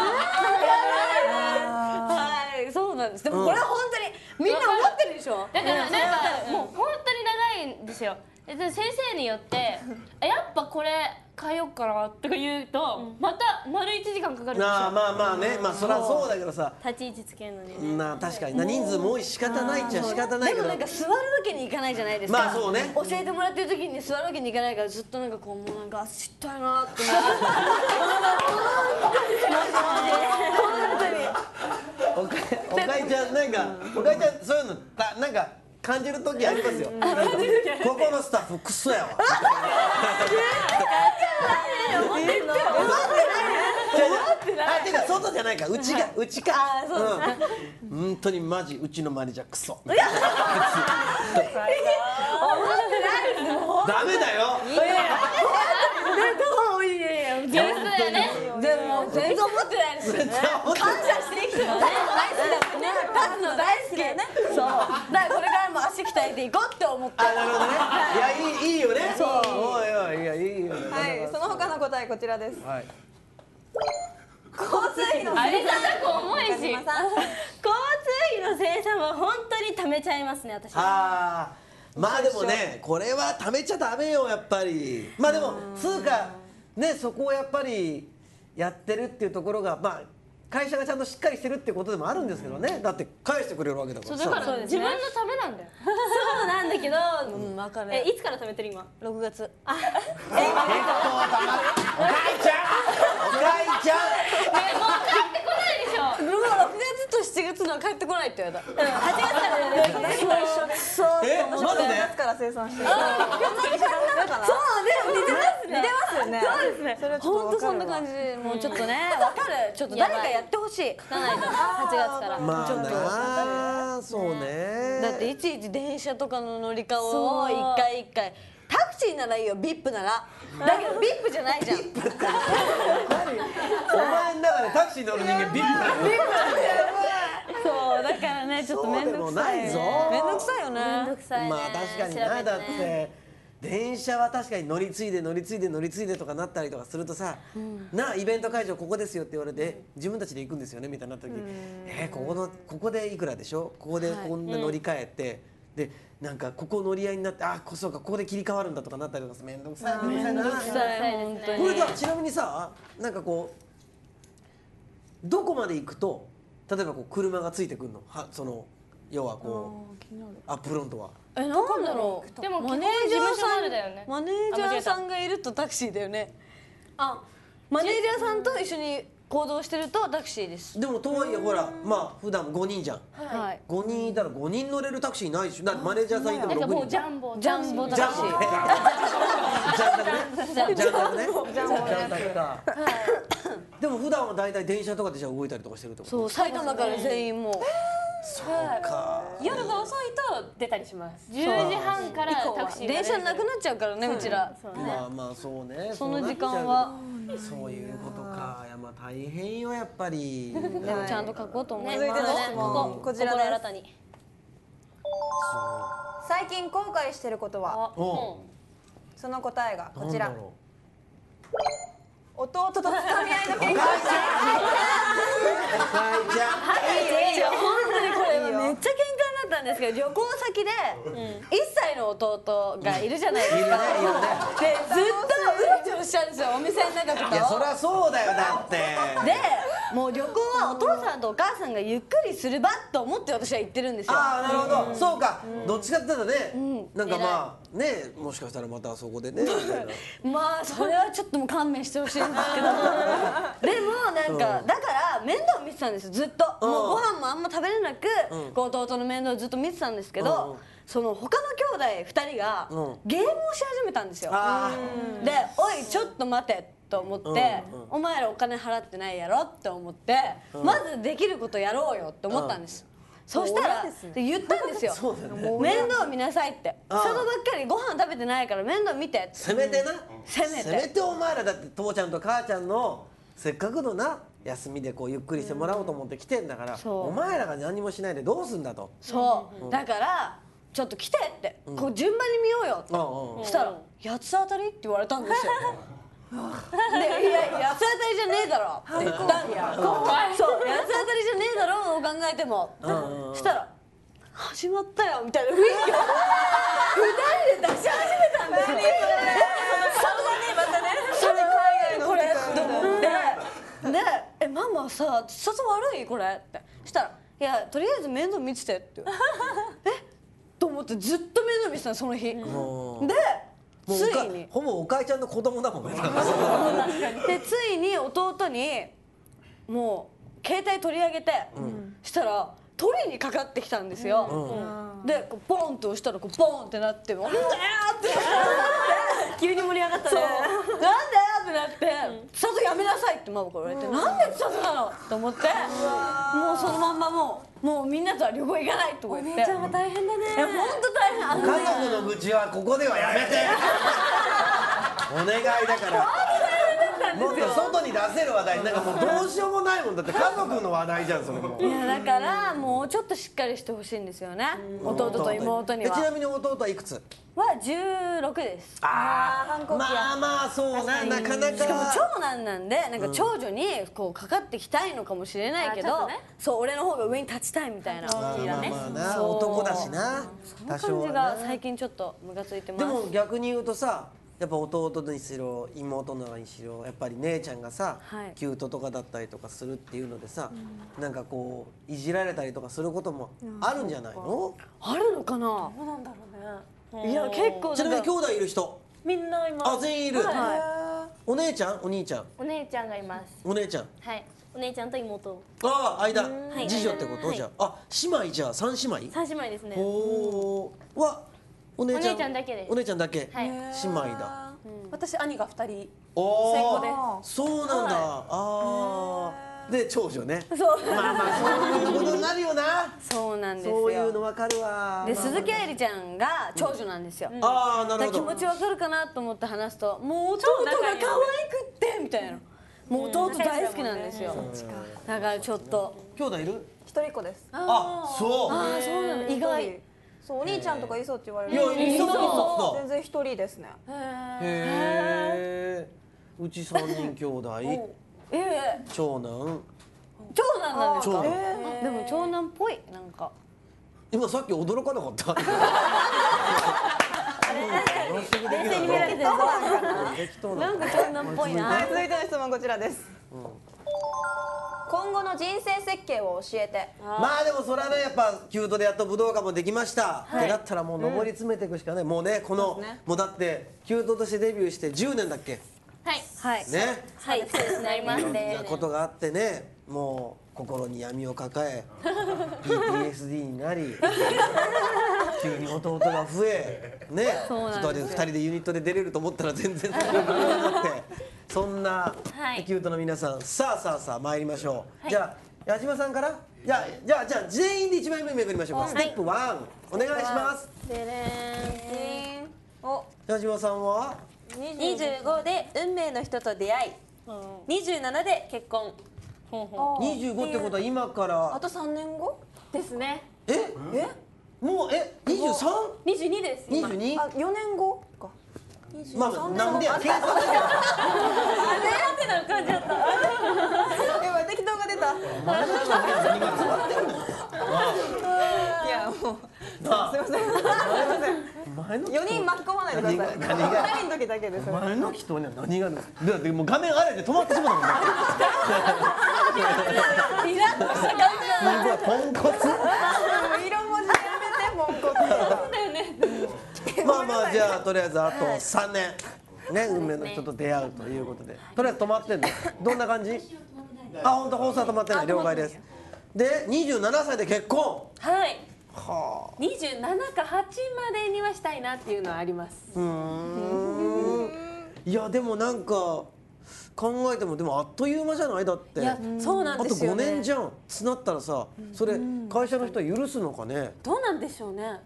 はいそうなんですでもこれは本当にみんな思ってるでしょだからなんかもう本当に長いんですよ。で先生によってあやっぱこれ変えようかなとか言うとまた丸いちじかんかかるんですよ。 なあまあまあねまあそりゃそうだけどさ立ち位置つけるのにねなあ確かにな人数も多いし仕方ないっちゃ仕方ないけどでもなんか座るわけにいかないじゃないですかまあそうね教えてもらってる時に座るわけにいかないからずっとなんかこうもうなんか知ったいなって思っておかおかえちゃんなんかおかえちゃんそういうのたなんか感じる時ありますよここのスタッフクソやわあてか外じゃないかうちがうちかあーそうですねうん本当にマジうちのマネージャークソダメだよ上手だよね。 でも全然思ってないですよね感謝して生きてるの大好きだもんね立つの大好きねそうだからこれからも足鍛えていこうって思ってあなるほどねいやいいいいよねそうおいおいいやいいよねはい、その他の答えこちらです。 はい交通費のあれだと重いし。 交通費の精算は本当に貯めちゃいますね私。 あーまあでもねこれは貯めちゃダメよやっぱり。まあでもつうかねそこをやっぱりやってるっていうところがまあ会社がちゃんとしっかりしてるってことでもあるんですけどね。だって返してくれるわけだからさ。 そうだから自分のためなんだよ。 そうなんだけど、 うん分かる。 えいつから貯めてる今？ ろくがつ。 あ、 結構たまっおかいちゃんおかいちゃんえもう帰ってこないでしょ。 ろくがつとしちがつのは帰ってこないって言われた。 はちがつからやるよね。 そうえマジで夏から生産してる。 そうでも似てますね。 似てますよね。そうですね。それはちょっと本当そんな感じ。もうちょっとねわかる。ちょっと誰かやってほしい。 聞かないとはちがつから。 まあなあそうね。 だっていちいち電車とかの乗り換えを一回一回。タクシーならいいよ、ビップなら。だけどビップじゃないじゃん。 お前の中でタクシー乗る人間ビップなの。 そうだからねちょっと面倒くさい。 そうでもないぞ面倒くさいよね。 めんどくさいね。 まあ確かに調べなだっねて電車は確かに乗り継いで乗り継いで乗り継いでとかなったりとかするとさ、なあイベント会場ここですよって言われて自分たちで行くんですよねみたいになった時にえーここのここでいくらでしょここでこんな乗り換えてでなんかここ乗り合いになってあこそうかここで切り替わるんだとかなったりとかめんどくさいめんどくさいな。 面倒くさい本当に。 これさちなみにさなんかこうどこまで行くと例えばこう車がついてくるのはその要はこうアップフロントは。 えなんだろう。 でもマネージャー基本事務所さんまでだよねマネージャーさんがいるとタクシーだよね。あマネージャーさんと一緒に行動してるとタクシーです。 でもとはいえほらまあ普段ごにんじゃん。 はい。 ごにんいたらごにん乗れるタクシーないでしょ。だってマネージャーさんいてもろくにん。 なんかもうジャンボジャンボタジャンクシー。 ボね。ジャンタクね。ジャンタクね。ジャンタクか。でも普段はだいたい電車とかでじゃあ動いたりとかしてるってこと。 そう埼玉から全員もう。 そうか。 夜が遅いと出たりします。 じゅうじはんからタクシーが電車なくなっちゃうからねうちら。 まあまあそうね。 その時間はそういうことか。いやまあ大変よやっぱり。 でもちゃんと書こうと思い続いてのます。 質問こちらです。 心新たに。 最近後悔してることはおその答えがこちら。 なんだろ弟とつかみ合いのう。 喧嘩。 おかいちゃん。おかいちゃん。 いや本当にこれはめっちゃ喧嘩になったんですけど旅行先でいっさいの弟がいるじゃないですか。 いるねいるね。 でずっとうろちょろしちゃうんですよお店の中とかを。 いやそりゃそうだよだって。 でもう旅行はお父さんとお母さんがゆっくりする場と思って私は言ってるんですよ。 ああなるほど、そうか、どっちかって言ったらね、なんかまあねもしかしたらまたそこでねみたいな。 まあそれはちょっともう勘弁してほしいんですけどでもなんかだから面倒見てたんですよずっと。もうご飯もあんま食べれなくこう弟の面倒をずっと見てたんですけうんうんどその他の兄弟ふたりがうんゲームをし始めたんですよ。 あで「おいちょっと待て」と思ってうんうん 「お前らお金払ってないやろ」って思ってまずできることやろうよって思ったんです。そしたらで言ったんですよそうだよね 「面倒見なさい」って「 うん人ばっかりご飯食べてないから面倒見て」ってせめてな、 せめてせめてお前らだって父ちゃんと母ちゃんのせっかくのな休みでこうゆっくりしてもらおうと思って来てんだから、 そうお前らが何もしないでどうすんだと。 そうだからちょっと来てってこう順番に見ようよってうんうんしたら「八つ当たり?」って言われたんですよで「いや八つ当たりじゃねえだろ」って言ったんやそう八つ当たりじゃねえだろどう考えてもうんうんしたら「始まったよ」みたいな雰囲気をふたりで出し始めたんですよそれ海外のこれと思ってで「えママさ視察悪いこれ?」ってしたら「いやとりあえず面倒見てて」ってえと思ってずっと面倒見てたのその日でもうもうつおかいにほぼおかいちゃんの子供だもんね。 でついに弟にもう携帯取り上げてしたら取りにかかってきたんですよでこうボンって押したらこうボンってなって「なんだよ!」って急に盛り上がったそうね。 なんだよってなって「千里やめなさい」ってママから言われて「なんで千里なの?」と思ってもうそのまんまもうもうみんなとは旅行行かないとか言ってお姉ちゃんは大変だね。 いや本当大変あのね家族の愚痴はここではやめて。お願いだから。 だったんもっと外に出せる話題なんかもうどうしようもないもんだって家族の話題じゃんそれも。 いやだからもうちょっとしっかりしてほしいんですよね、弟と妹には。 えちなみに弟はいくつ？ はじゅうろくです。 ああ反抗期やまあまあそうななかなか。 しかも長男なんでなんか長女にこうかかってきたいのかもしれないけど、 あちょっとねそう俺の方が上に立ちたいみたいなまあまあまあなそう男だしな多その感じ少はな。 が最近ちょっとムカついてます。 でも逆に言うとさやっぱ弟にしろ妹のにしろやっぱり姉ちゃんがさ、 はいキュートとかだったりとかするっていうのでさ、なんかこういじられたりとかすることもあるんじゃないの？ あるのかな。 どうなんだろうね。 いや結構なんかちなみに兄弟いる人？ みんないます。 あ全員いる。 はお姉ちゃんお兄ちゃんお姉ちゃんがいます。 お姉ちゃん。 はい。お姉ちゃんと妹。 ああ間い次女ってこと、 はいじゃああ姉妹じゃあ三姉妹？ 三姉妹ですね。 おーはお姉ちゃんお姉ちゃんだけですお姉ちゃんだけ、 はい姉妹だ。 私兄がふたり。 お末っ子おでそうなんだ、ああで長女ね。 そうまあまあそういうことになるよな。 そうなんですよ。 そういうのわかるわ。 で鈴木愛理ちゃんが長女なんですよ。 ああなるほど。 だから気持ちわかるかなと思って話すともう弟が可愛くってみたいな。もう弟大好きなんですよ。だからちょっと。 兄弟いる？ 一人っ子です。 あそう。 ああそうなんだ意外。 そうお兄ちゃんとかいそうって言われる。 いやいそうそう全然一人ですね。 へえ。うち三人兄弟。 ええ長男。 長男なんですか。 長男えーでも長男っぽいなんか。 今さっき驚かなかった？ 冷静に見られてるぞ。 適当な。 なんか長男っぽいな。 続いての質問こちらです。今後の人生設計を教えて。 まあでもそれはねやっぱキュートでやっと武道館もできました、ってなったらもう上り詰めていくしかない、もうねこのもうだってキュートとしてデビューしてじゅうねんだっけはい。 はい。 ねはい。そうですね。ありますいろんなね。 ことがあってねもう心に闇を抱え ピーティーエスディー になり急に弟が増えねそうなんですよふたりでユニットで出れると思ったら全然それがなくてそんなはいキュートの皆さんさあさあさあ参りましょう、じゃあ矢島さんからじゃあじゃあじゃあ全員でいちまいめ巡りましょうか、ステップワンお願いします。 でれん。 お矢島さんはにじゅうごで運命の人と出会い。にじゅうななで結婚。 にじゅうごってことは今からあと三年後？ ですね。 ええもうえ にじゅうさん? にじゅうにです。 にじゅうに? あ四年後か。 まあなんでや計算だけ今適当が出た。 前の人が何が詰まってんのいやもうなあすいません。 前の人四人巻き込まないでください。 何が何が二人の時だけです。 前の人には何があるのだってもう画面あれで止まってしまったもんねイラッとした感じだ。 すごいポンコツ色文字やめてポンコツ。 まあまあじゃあとりあえずあとさんねんね運命の人と出会うということでとりあえず止まってんのどんな感じあ本当放送は止まってない了解ですでにじゅうななさいで結婚はい。 はあにじゅうななかはちまでにはしたいなっていうのはあります。 うーんいやでもなんか考えてもでもあっという間じゃないだっていや、そうなんあとごですよね。 ねんじゃんつなったらさそれ会社の人は許すのかねどうなんでしょうね。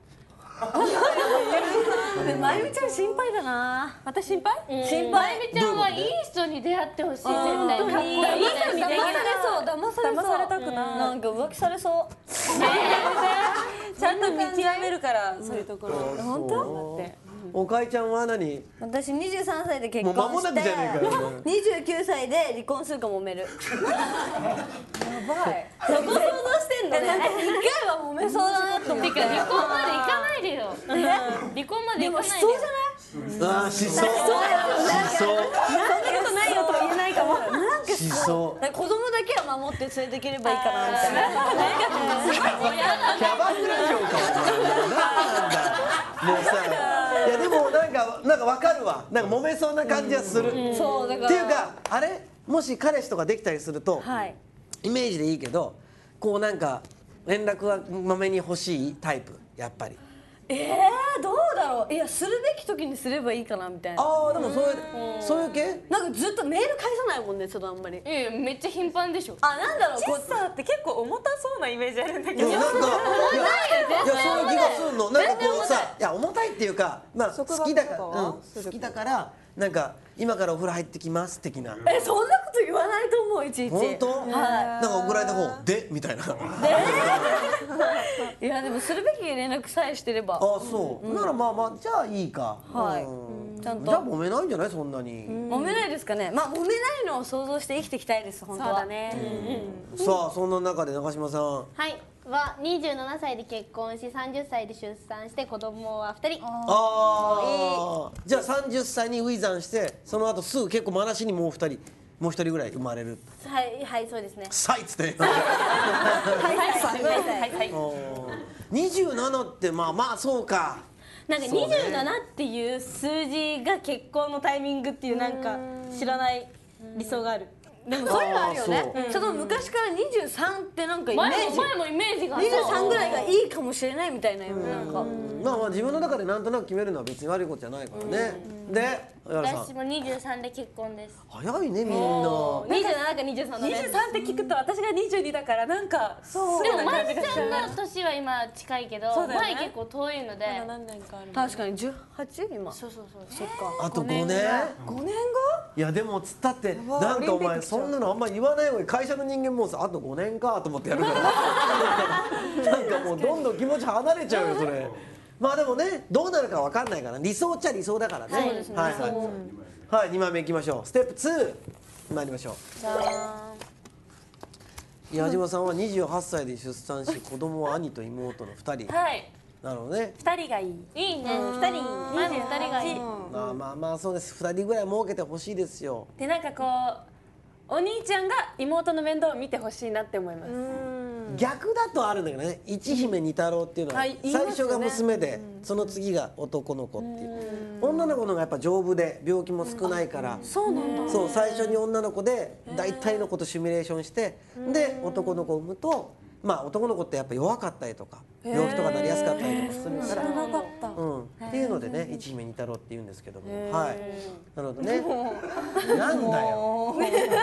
でまゆみちゃん心配だな。 私心配？ 心配みちゃんはいい人に出会ってほしい。絶対かっこいい。 いい人に騙されそう騙されそう。 騙されたくないなんか浮気されそう。 ちゃんと見極めるからそういうところ。 本当だって。 おかいちゃんは何私にじゅうさんさいで結も婚う間もなくじゃねえかよお前にじゅうきゅうさいで離婚するかもめる。やばい。そこ想像してんだね。なんか一回は揉めそうだなと思って。 てか離婚まで行かないでよ。離婚まで行かないでよ。 ああしそうしそうそんなことないよとは言えないかも。なんかしそう子供だけは守って連れていければいいかなみたいな。 キャバクラ嬢かお前なんだもうさいやでもなんかなんかわかるわなんか揉めそうな感じはする、 そうだから。 っていうかあれもし彼氏とかできたりすると、 はい。 イメージでいいけどこうなんか連絡はまめに欲しいタイプやっぱりえー、どうだろう。いやするべき時時にすればいいかなみたいな。 ああでもそういうそういう系なんかずっとメール返さないもんね、ちょっとあんまり。 えめっちゃ頻繁でしょ。 あ、なんだろう、 ここっさって結構重たそうなイメージあるんだけど。 いやなんかいやいやそういう気がするの。なんかこうさいや重たいっていうかまあ好きだから束縛とかはうん好きだからなんか今からお風呂入ってきます的な。 え、そんなこと言わないと思う、いちいち。 本当？ はなんか送られた方でみたいな。 い。いや、でもするべき連絡さえしてれば。 あそうならまあまあじゃあいいか。 はいうんちゃんとじゃあ揉めないんじゃないそんなに。 揉めないですかね。まあ揉めないのを想像して生きていきたいです、本当は。 そうだね。 さあそんな中で中島さん。 はいはにじゅうななさいで結婚しさんじゅっさいで出産して子供はふたり。 ああじゃあさんじゅっさいに初産してその後すぐ結構まなしにもうふたりもうひとりぐらい生まれる。 はいはい、そうですね。 さいっつって。 はいはいはいはい。 にじゅうななってまあまあそうか。 なんかにじゅうななっていう数字が結婚のタイミングっていうなんか知らない理想がある。でもそういうのあるよね。ちょっと昔からにじゅうさんってなんかイメ前ージも前もイメージがにじゅうさんぐらいがいいかもしれないみたいなよね、なんか。 まあまあ自分の中でなんとなく決めるのは別に悪いことじゃないからね。で、上原さん私もにじゅうさんで結婚です。 早いねみんな。 にじゅうななかにじゅうさんだね。 にじゅうさんって聞くと私がにじゅうにだからなんかそうでもなまいち感じがしちゃう。 ゃんの年は今近いけど、 そうだよね前結構遠いので、 まだ何年かある。 確かにじゅうはち今。 そうそうそう。 そっか。 あとごねん。 ごねんご？ いやでもつったってなんかお前そんなのあんまり言わない方がいい。会社の人間もさあとごねんかと思ってやるからなんかもうどんどん気持ち離れちゃうよそれ。まあでもねどうなるかわかんないから理想っちゃ理想だからね。 そうですねはいはいはいにまいめいきましょう。ステップツー参りましょう。 じゃあ矢島さんはにじゅうはっさいで出産し子供は兄と妹のふたり。 はい。 なるほどね。 ふたりがいい。 いいね。 ふたりまず二人がいい。 まあまあまあそうです。ふたりぐらい設けてほしいですよ。 でなんかこうお兄ちゃんが妹の面倒を見てほしいなって思います。 逆だとあるんだけどね一姫二太郎っていうのははい言いますよね最初が娘でその次が男の子っていう女の子の方がやっぱ丈夫で病気も少ないからそうなんだ。 そう最初に女の子で大体のことシミュレーションしてで男の子を産むとまあ男の子ってやっぱ弱かったりとか病気とかなりやすかったりとかするから。 なかった。 うん、っていうのでね一姫二太郎って言うんですけどもはいなるほどねなんだよ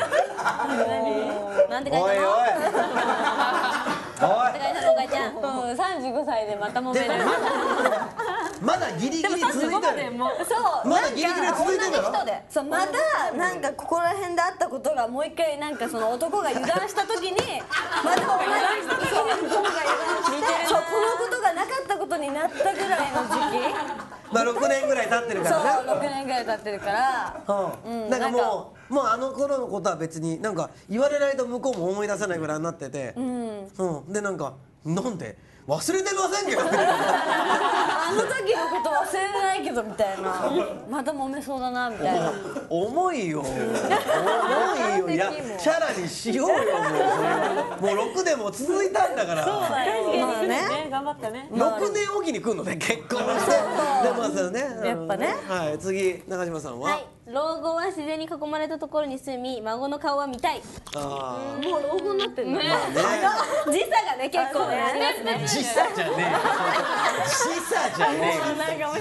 なんて書いおいおいたの？ おいなんて書いたの、おかえちゃん。 もうさんじゅうごさいでまた揉める。 でもまだまだギリギリ続いてるもうそう、 まだギリギリ続いてんだろ女の人でそうまたなんかここら辺であったことがもう一回なんかその男が油断した時にまた同じそうそうこのことがなかったことになったぐらいの時期まあろくねんぐらい経ってるからねそうろくねんぐらい経ってるからうんなんかもうもうあの頃のことは別になんか言われないと向こうも思い出せないぐらいになっててうんでなんかなんで忘れてませんけどみたいなあの時のこと忘れないけどみたいなまた揉めそうだなみたいな重いよ重いよいやチャラにしようよもうそれはもうろくねんも続いたんだから確かにまあねね頑張ったね。 ろくねんおきに来るのね結婚してでまずねやっぱねはい次中島さんははい老後は自然に囲まれたところに住み孫の顔は見たいあーもう老後になってんのまあね時差がね結構ね時差じゃねえよ時差じゃねえよ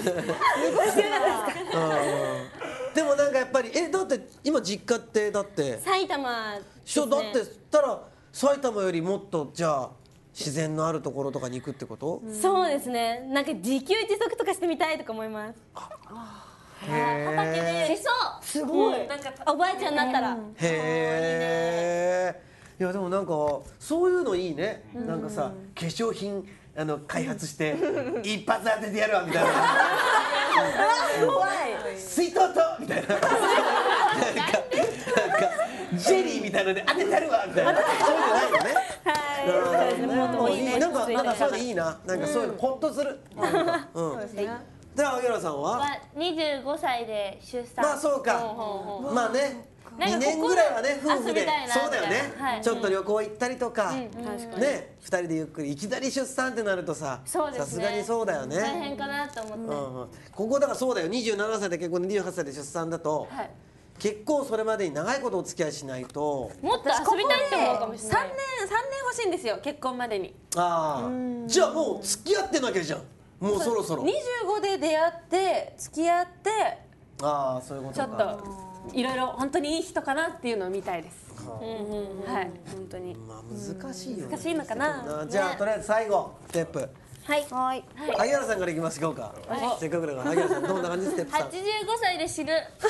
うんでもなんかやっぱりえだって今実家ってだって埼玉ですねしょだって言ったら埼玉よりもっとじゃあ自然のあるところとかに行くってことそうですねなんか自給自足とかしてみたいとか思います畑でしそう。 すごいなんかおばあちゃんになったらへえいやでもなんかそういうのいいねなんかさ化粧品あの開発して一発当ててやるわみたいな怖い水筒とみたいななんかなんかジェリーみたいなので当ててやるわみたいなそういうのないよねはいいいなんかなんかそういうのいいななんかそういうのホッとするなんかうんでは荻原さんははにじゅうごさいで出産。 まあそうかほうほうほうまあねなんかにねんぐらいはねここ夫婦で遊びたいなそうだよねみたいなはいちょっと旅行行ったりとかうんねふたりでゆっくりいきなり出産ってなるとさそうですね。 さすがにそうだよ大ね変かなと思って。 うんうんここだからそうだよにじゅうななさいで結婚でにじゅうはっさいで出産だとはい。 結構それまでに長いことお付き合いしないともっと遊びたいって思うかもしれない。 さんねんさんねん欲しいんですよ結婚までに。 ああじゃあもう付き合ってなきゃじゃんもうそろそろにじゅうごで出会って付き合ってああそういうことかちょっといろいろ本当にいい人かなっていうのを見たいです。はい本当にまあ難しいよね難しいのかな。 じゃあとりあえず最後ステップはいはい萩原さんからいきますかせっかくだから萩原さんどんな感じステップさんはちじゅうごさいで死ぬ。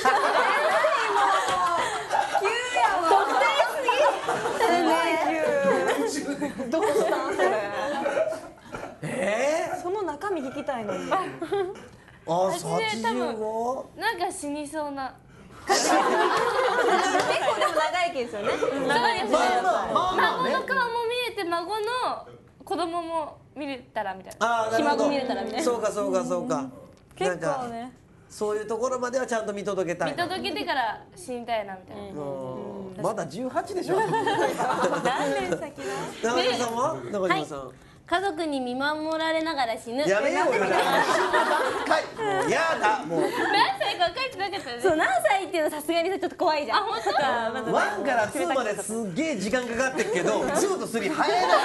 どうしたんそれえその中身聞きたいのにー、ああはちじゅう多分はちじゅうご? なんか死にそうな。 結構でも長生きですよね長いやつまあまあまあまあね孫の顔も見えて孫の子供も見れたらみたいな。 ああなるほどひ孫見れたらみたいなそうかそうかそうか結構ねそういうところまではちゃんと見届けたい見届けてから死にたいなみたいな。 うんまだじゅうはちでしょ何年先の中島さんは中島さん、 家族に見守られながら死ぬやめようよ段階もうやだもう何歳か書いてなかったよね。 そう何歳っていうのさすがにちょっと怖いじゃん。あ本当かワンからツーまですっげえ時間かかってるけどツーとスリー早いな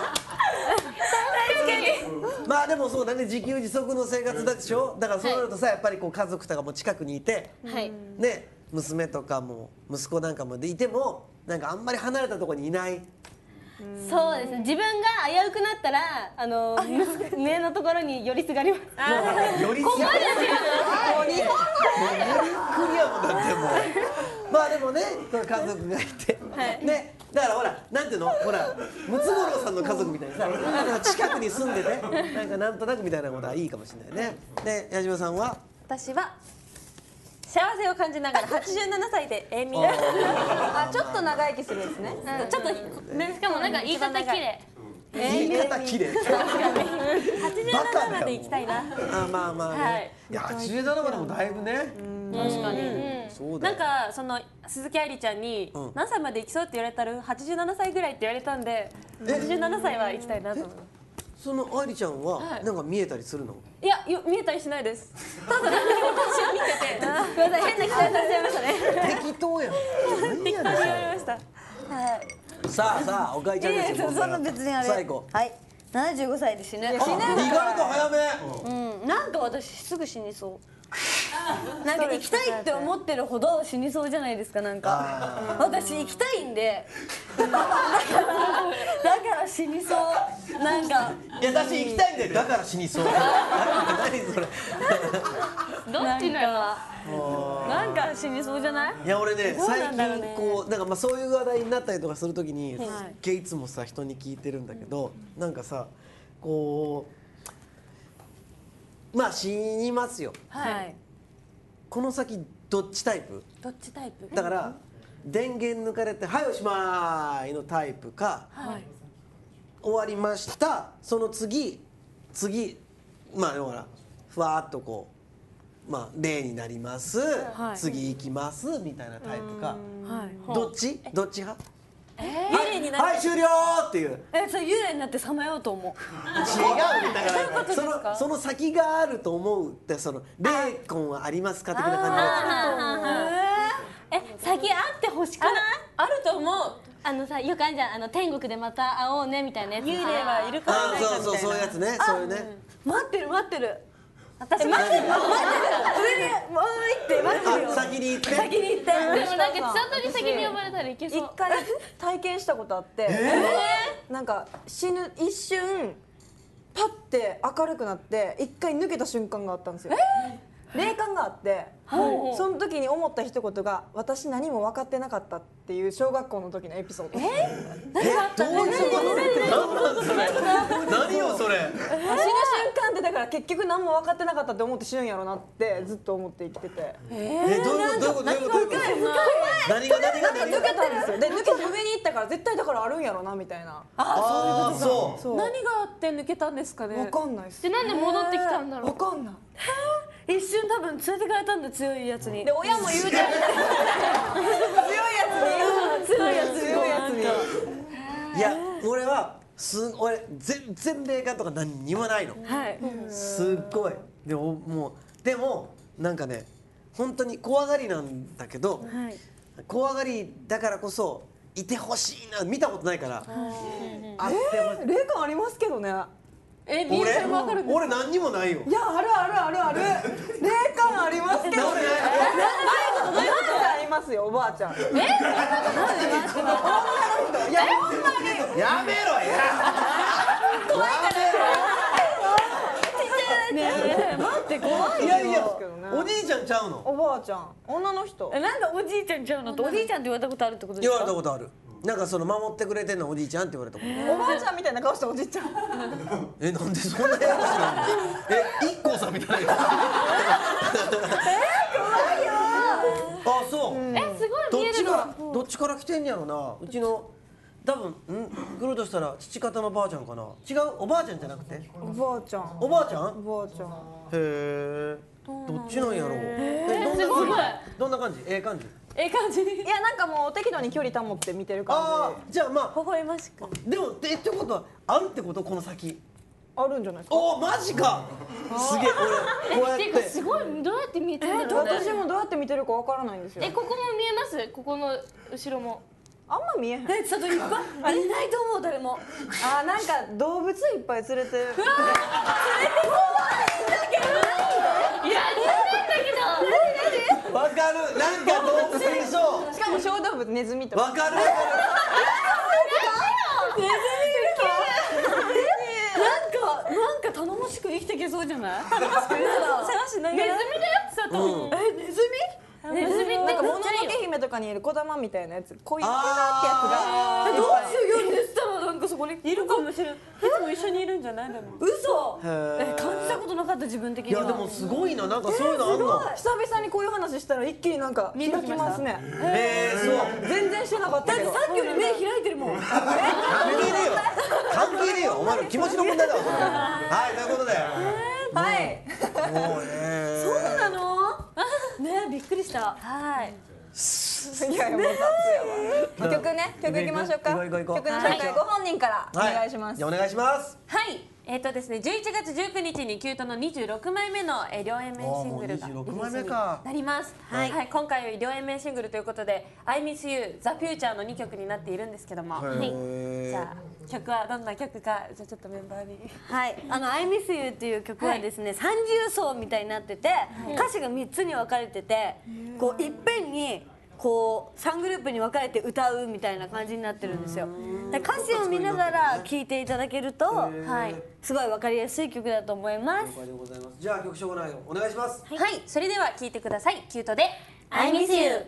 まあでもそうだね自給自足の生活だでしょだからそうなるとさやっぱりこう家族とかも近くにいてはいね娘とかも息子なんかもでいてもなんかあんまり離れたところにいないそうですね自分が危うくなったらあの胸のところに寄りすがりますよりすがりもう日本語クリアもだってもうまあでもねその家族がいて、ねだからほらなんていうのほらムツゴロウさんの家族みたいにさなんか近くに住んでてなんかなんとなくみたいなことはいいかもしれないねで矢島さんは私は幸せを感じながらはちじゅうななさいで永眠。 あちょっと長生きするんですねちょっとね、しかもなんか言い方綺麗。 言い方綺麗はちじゅうななまで行きたいな。 あまあまあね、 はいい、やはちじゅうななまでもだいぶね確かに。 そうだよなんかその鈴木愛理ちゃんにうん何歳まで生きそうって言われたらはちじゅうななさいぐらいって言われたんでえはちじゅうななさいは行きたいなと思います。 その愛理ちゃんははいなんか見えたりするの、 いやよ見えたりしないです。ただなんか私は見ててごめんなさい変な期待されちゃいましたね適当やん何やねん言わそれました。 れさあさあおかえちゃんですよそそんな別にあれ最後はいななじゅうごさいで死ぬあ意外と早めうんなんか私すぐ死にそうなんか生きたいって思ってるほど死にそうじゃないですかなんか私生きたいんでだからだから死にそうなんかいや私行きたいんでだから死にそう何それどっちなの？ なんか死にそうじゃないいや俺ねどうな最んだろうね近こうなんかまあそういう話題になったりとかするときにすっげえいつもさ人に聞いてるんだけどなんかさこうまあ死にますよはいこの先どっちタイプどっちタイプ？ だから電源抜かれて「はいおしまい」のタイプかはい。 終わりましたその次次まあだからふわーっとこうまあ例になります、 はい次行きますみたいなタイプかはい。 どっちどっち派幽霊になはい終了っていうえそれ幽霊になってさまようと思う違うだからそですかのその先があると思うってその霊魂はありますか的な感え先あってほしくないあると思う。 あのさよくあるじゃんあの天国でまた会おうねみたいなやつ幽霊はいるじかああらいないかみたいな。 そうそうそういうやつねそういうね待ってる待ってる私待ってる待ってる上にもう行って待ってるよあ先に行って先に行ってでもなんか千里に先に呼ばれたらいけそう。 一回体験したことあって、なんか死ぬ一瞬パッて明るくなって一回抜けた瞬間があったんですよ、霊感があって、その時に思った一言が「私何も分かってなかった」っていう小学校の時のエピソード。 えどういうこと何よそれ死ぬ瞬間ってだから結局何も分かってなかったって思って死ぬんやろなってずっと思って生きてて、 えどういうことどういうことどういうこと何が何が何が抜けたんですよ。で抜けて上に行ったから絶対だからあるんやろなみたいな。 ああそうそう何があって抜けたんですかね。 分かんないっすでなんで戻ってきたんだろう。 分かんない。 一瞬多分連れてかれたんだ強いやつにで親も言うじゃん。強いやつに強いやつ強いやつに。 いや俺はす俺全然霊感とか何にもないのはい。 すっごいでももうでもなんかね本当に怖がりなんだけど、 はい怖がりだからこそいてほしいな見たことないから、あってほしい霊感ありますけどね。 ええみゆちゃんもわかるんですか？ 俺何にもないよ。 いやあるあるあるある霊感ありますけどね。 俺ないおばあちゃんありますよおばあちゃん。え？いやほんまに。 やめろや。 ねえ待って怖いよ。 いやいや、おじいちゃんちゃうの？ おばあちゃん女の人。 えなんかおじいちゃんちゃうのっておじいちゃんって言われたことあるってことです言か？ われたことある。なんかその守ってくれてんのおじいちゃんって言われたこと。 おばあちゃんみたいな顔したおじいちゃん。 え、なんでそんなややこしいの？え、一光さんみたいな。え、怖いよ。あ、そう。 えすごどい見えるの。 っちからどっちから来てんやろな。うちの多分ん来るとしたら父方のばあちゃんかな。違うおばあちゃんじゃなくて。 おばあちゃん。 おばあちゃん？ おばあちゃん。 へえ。どっちなんやろう。え、 すごいどんな感じ？ええ感じ。 ええ感じにいやなんかもう適度に距離保って見てる感ああ、じゃあま微笑ましく。 あでもえってことはあるってことこの先。 じ。あるんじゃないですか。 おおマジか。すげえ俺こうやっていうかすごいどうやって見えてるんだろうね。 私もどうやって見てるかわからないんですよえ。ここも見えます？ここの後ろも。 あんま見えへん。 えちょっといっぱいいないと思う誰も。 あーなんか動物いっぱい連れてる。 いや全然だわかる。なんか動物いそう。 しかも小動物ネズミとか。 わかるわかなんかなんか頼もしく生きていけそうじゃない？ 世話しなけど。ネズミだよがら。 佐藤。 えネズミ？ ネズミってなんかもののめっちゃいいよ。 け姫とかにいる小玉みたいなやつ、こいつなあってやつが。 どうしよう夜寝てたらなんかそこにいるかもしれない。いつも一緒にいるんじゃないでも。 嘘。 へーえ感じたことなかった自分的には。 いやでもすごいな。なんかそういうのあんの。 久々にこういう話したら一気になんか開きますね。 えー、そう。 全然してなかったけど。 さっきより目開いてるもん。 関係ねえよ。関係ねえよ。お前の気持ちの問題だわ。それはいということで。 はい。 もうね。 そうなの？ねびっくりした。 はい。 いやいやもう雑やわ。曲ね、曲いきましょうか。 行こう行こう行こう曲の紹介ご本人からお願いしますじゃ。あお願いします。 はい。えっとですね、じゅういちがつじゅうくにちにキュートのにじゅうろくまいめのえー両 A 面シングルがリリあーもうにじゅうろくまいめースにかなります。はい、はい、今回は両 A 面シングルということで「I Miss You」「The Future」のにきょくになっているんですけども、はい、じゃあ曲はどんな曲かじゃあちょっとメンバーに。 はい、あの「I Miss You」っていう曲はですね、三重奏みたいになってて、歌詞がみっつに分かれてて、こういっぺんにこうさんグループに分かれて歌うみたいな感じになってるんですよ。で歌詞を見ながら聴いていただけると、はい、すごい分かりやすい曲だと思います。 了解でございます。じゃあ曲紹介お願いします。 はい、それでは聴いてください。キュートで 「I Miss You」。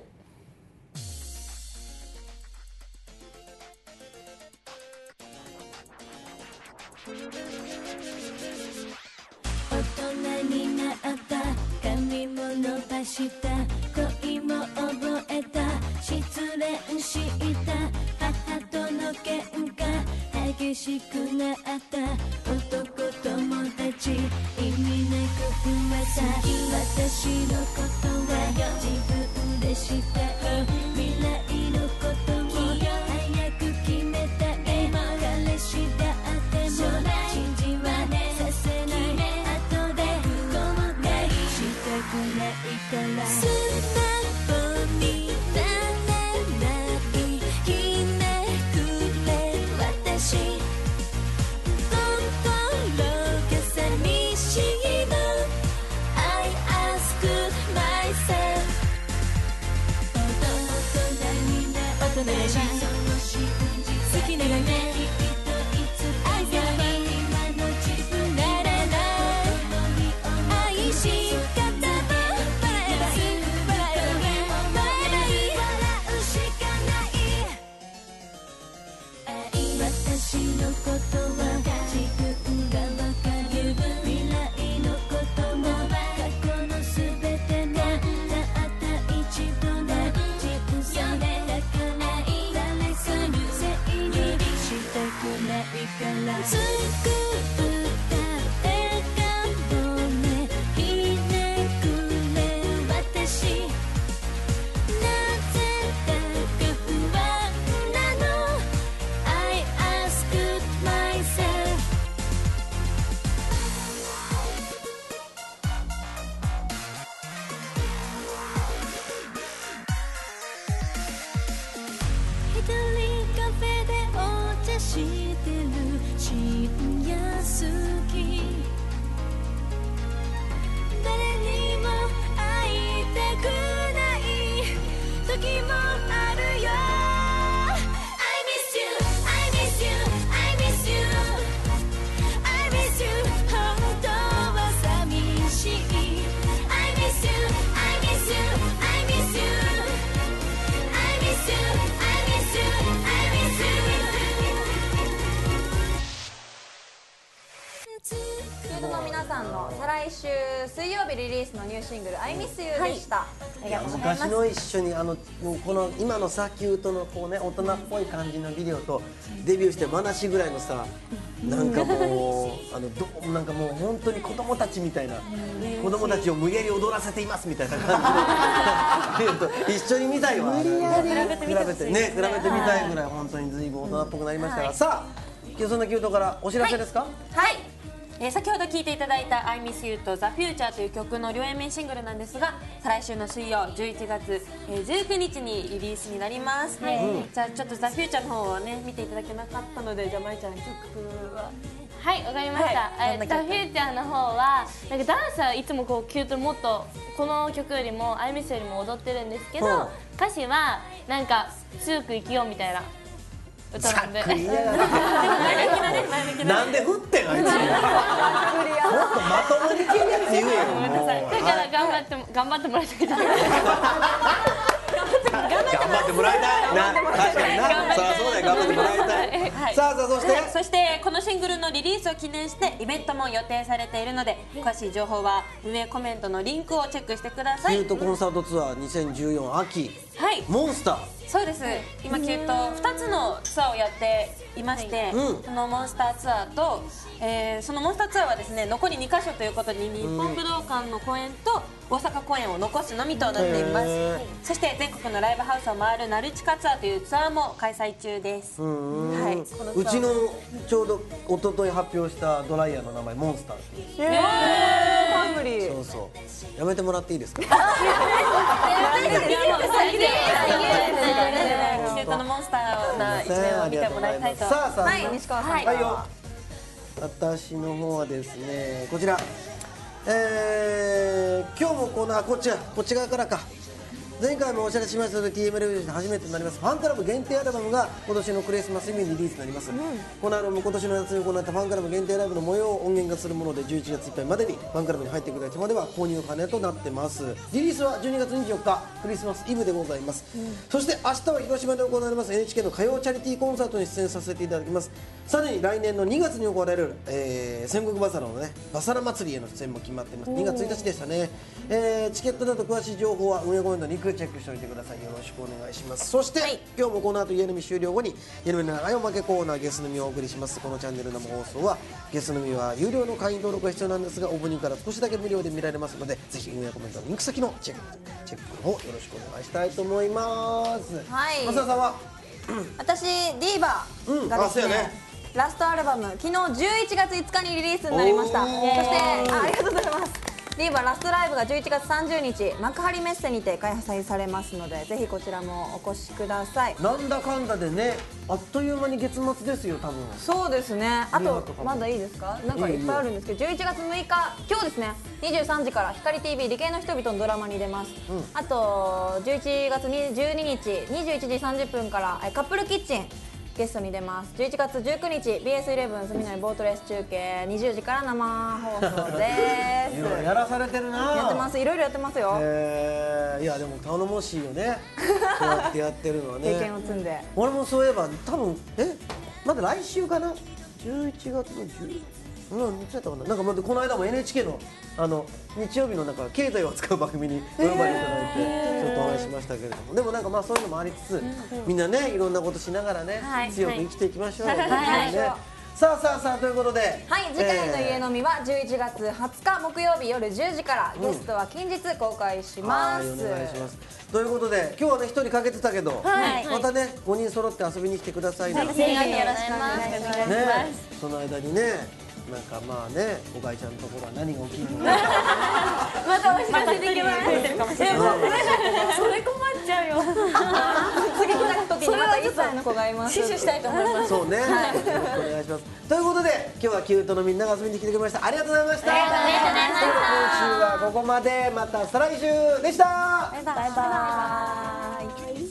大人になった髪も伸ばした恋も覚えた失恋した母との喧嘩激しくなった男友達意味なく増えた私のことは自分でしたい未来のことも早く決めたい彼氏だっても信じはさせない後で後悔したくないから素直になれないひねくれ私心が寂しいの I ask myself 大人になった大人に好きな夢愛せない今の自分なれない愛し方も笑えばいい笑えばいい笑うしかない愛私のことは自分がわかる未来のことも過去のすべてもたった一度の人生だから誰信や好き誰にも会いたくない時もあるよ I miss you I miss you I miss you I miss you 本当は寂しい I miss you I miss you I miss you I miss you I miss you I miss you キュートの皆さんの再来週水曜日リリースのニューシングル「I Miss You」でした、ありがとうございます。 昔の一緒にあのもうこの今のさキュートのこうね大人っぽい感じのビデオとデビューしてまなしぐらいのさなんかもうあのどなんかもう本当に子供たちみたいな子供たちを無理やり踊らせていますみたいな感じの一緒に見たいわ比べて比べてね比べてみたいぐらい本当に随分大人っぽくなりましたが、さあ今日そんなキュートからお知らせですか？ はい、えー、先ほど聴いていただいた「I Miss You」と「The Future」という曲の両 エー 面シングルなんですが、再来週の水曜じゅういちがつじゅうくにちにリリースになります、はい、じゃあちょっと「The Future」の方はね見ていただけなかったので、じゃあまいちゃん曲ははいわかりました、はい、えー、ザ・フューチャーの方はなんかダンスはいつもこうキュートもっとこの曲よりも「I Miss You」よりも踊ってるんですけど、うん、歌詞はなんか強く生きようみたいな歌なんでなんで振ってんあいつもっとまともに聞いてやつ言えよ。 ごめんなさい、だから頑張って頑張ってもらいたいじゃない頑張ってもらいたいな、確かにな、そりゃそうだよ、頑張ってもらいたい、はい、さあさあそして、 はい、そしてこのシングルのリリースを記念してイベントも予定されているので、詳しい情報は運営コメントのリンクをチェックしてください。 キュートコンサートツアーにせんじゅうよん秋、はい、モンスター。 そうです、今キュートふたつのツアーをやっていまして、うん、そのモンスターツアーと、えー、そのモンスターツアーはですね残りにか所ということで、日本武道館の公演と大阪公演を残すのみとなっています。そして全国のライブハウスを回るナルチカツアーというツアーも開催中です。 はい、うちのちょうど一昨日発表したドライヤーの名前モンスターっていう。 えー、ファンブリー。 そうそうやめてもらっていいですか？ キュートのモンスターな一面を見てもらいたいと。 さあさあ、 はい、西川さん、 はいよ。私の方はですね、こちら、えー、今日もこのこっちこっち側からか。前回もお知らせしましたので ティーエムエル で初めてとなりますファンクラブ限定アルバムが今年のクリスマスイブにリリースになります、うん、このアルバム今年の夏に行われたファンクラブ限定ライブの模様を音源化するものでじゅういちがついっぱいまでにファンクラブに入ってくれた人までは購入可能となってます。リリースはじゅうにがつにじゅうよっかクリスマスイブでございます、うん、そして明日は広島で行われます エヌエイチケー の歌謡チャリティーコンサートに出演させていただきます。さらに来年のにがつに行われる、えー、戦国バサラのねバサラ祭りへの出演も決まっています。にがつついたちでしたね、えー、チケットなど詳しい情報は運営コメントにチェックしておいてください。よろしくお願いします。そして、はい、今日もこの後家飲み終了後に家飲みの長いおまけコーナーゲス飲みをお送りします。このチャンネル生放送はゲス飲みは有料の会員登録が必要なんですがオープニングから少しだけ無料で見られますので、ぜひ運営コメントのリンク先のチェックチェックの方よろしくお願いしたいと思います。 はい、 増田さんは私ディーバーがですね、うんね、ラストアルバム昨日じゅういちがついつかにリリースになりました。そして あ, ありがとうございます。ディーバラストライブがじゅういちがつさんじゅうにち幕張メッセにて開催されますので、ぜひこちらもお越しください。 なんだかんだでね、あっという間に月末ですよ多分。 そうですね。あとまだいいですか？なんかいっぱいあるんですけど、じゅういちがつむいか今日ですねにじゅうさんじから光 ティーブイ 理系の人々のドラマに出ます、うん、あとじゅういちがつじゅうににちにじゅういちじさんじゅっぷんからカップルキッチンゲストに出ます。じゅういちがつじゅうくにち ビーエスイレブン 住のボートレース中継にじゅうじから生放送です。 やらされてるな。 やってます。いろいろやってますよ。 えー、いやでも頼もしいよね。こうやってやってるのはね。 経験を積んで。 俺もそういえば多分えまだ来週かな。じゅういちがつのじゅううん、いつやったかな。なんかまだこの間も エヌエイチケー のあの日曜日のなんか経済を扱う番組に選ばれていただいてちょっとお話ししましたけれども、でもなんかまあそういうのもありつつ、みんなねいろんなことしながらね、はい、強く生きていきましょうよ。はいはいね、さあさあさあということで、 はい、次回の家飲みはじゅういちがつはつか木曜日夜じゅうじから、うん、ゲストは近日公開します。 はい、お願いします。ということで今日はね一人欠けてたけど、はい、またねごにん揃って遊びに来てくださいね。 よろしくお願いします。 ね、その間にね。なんかまあね、おかいちゃんのところは何が起きるのかまたお知らせできます。それ困っちゃうよ。 次来た時にまたいっさいの子がいます。死守したいと思います。 そうね、よろしくお願いします。ということで今日はキュートのみんなが遊びに来てくれました。ありがとうございました。ありがとうございました。今週はここまで、また再来週でした。 バイバイ。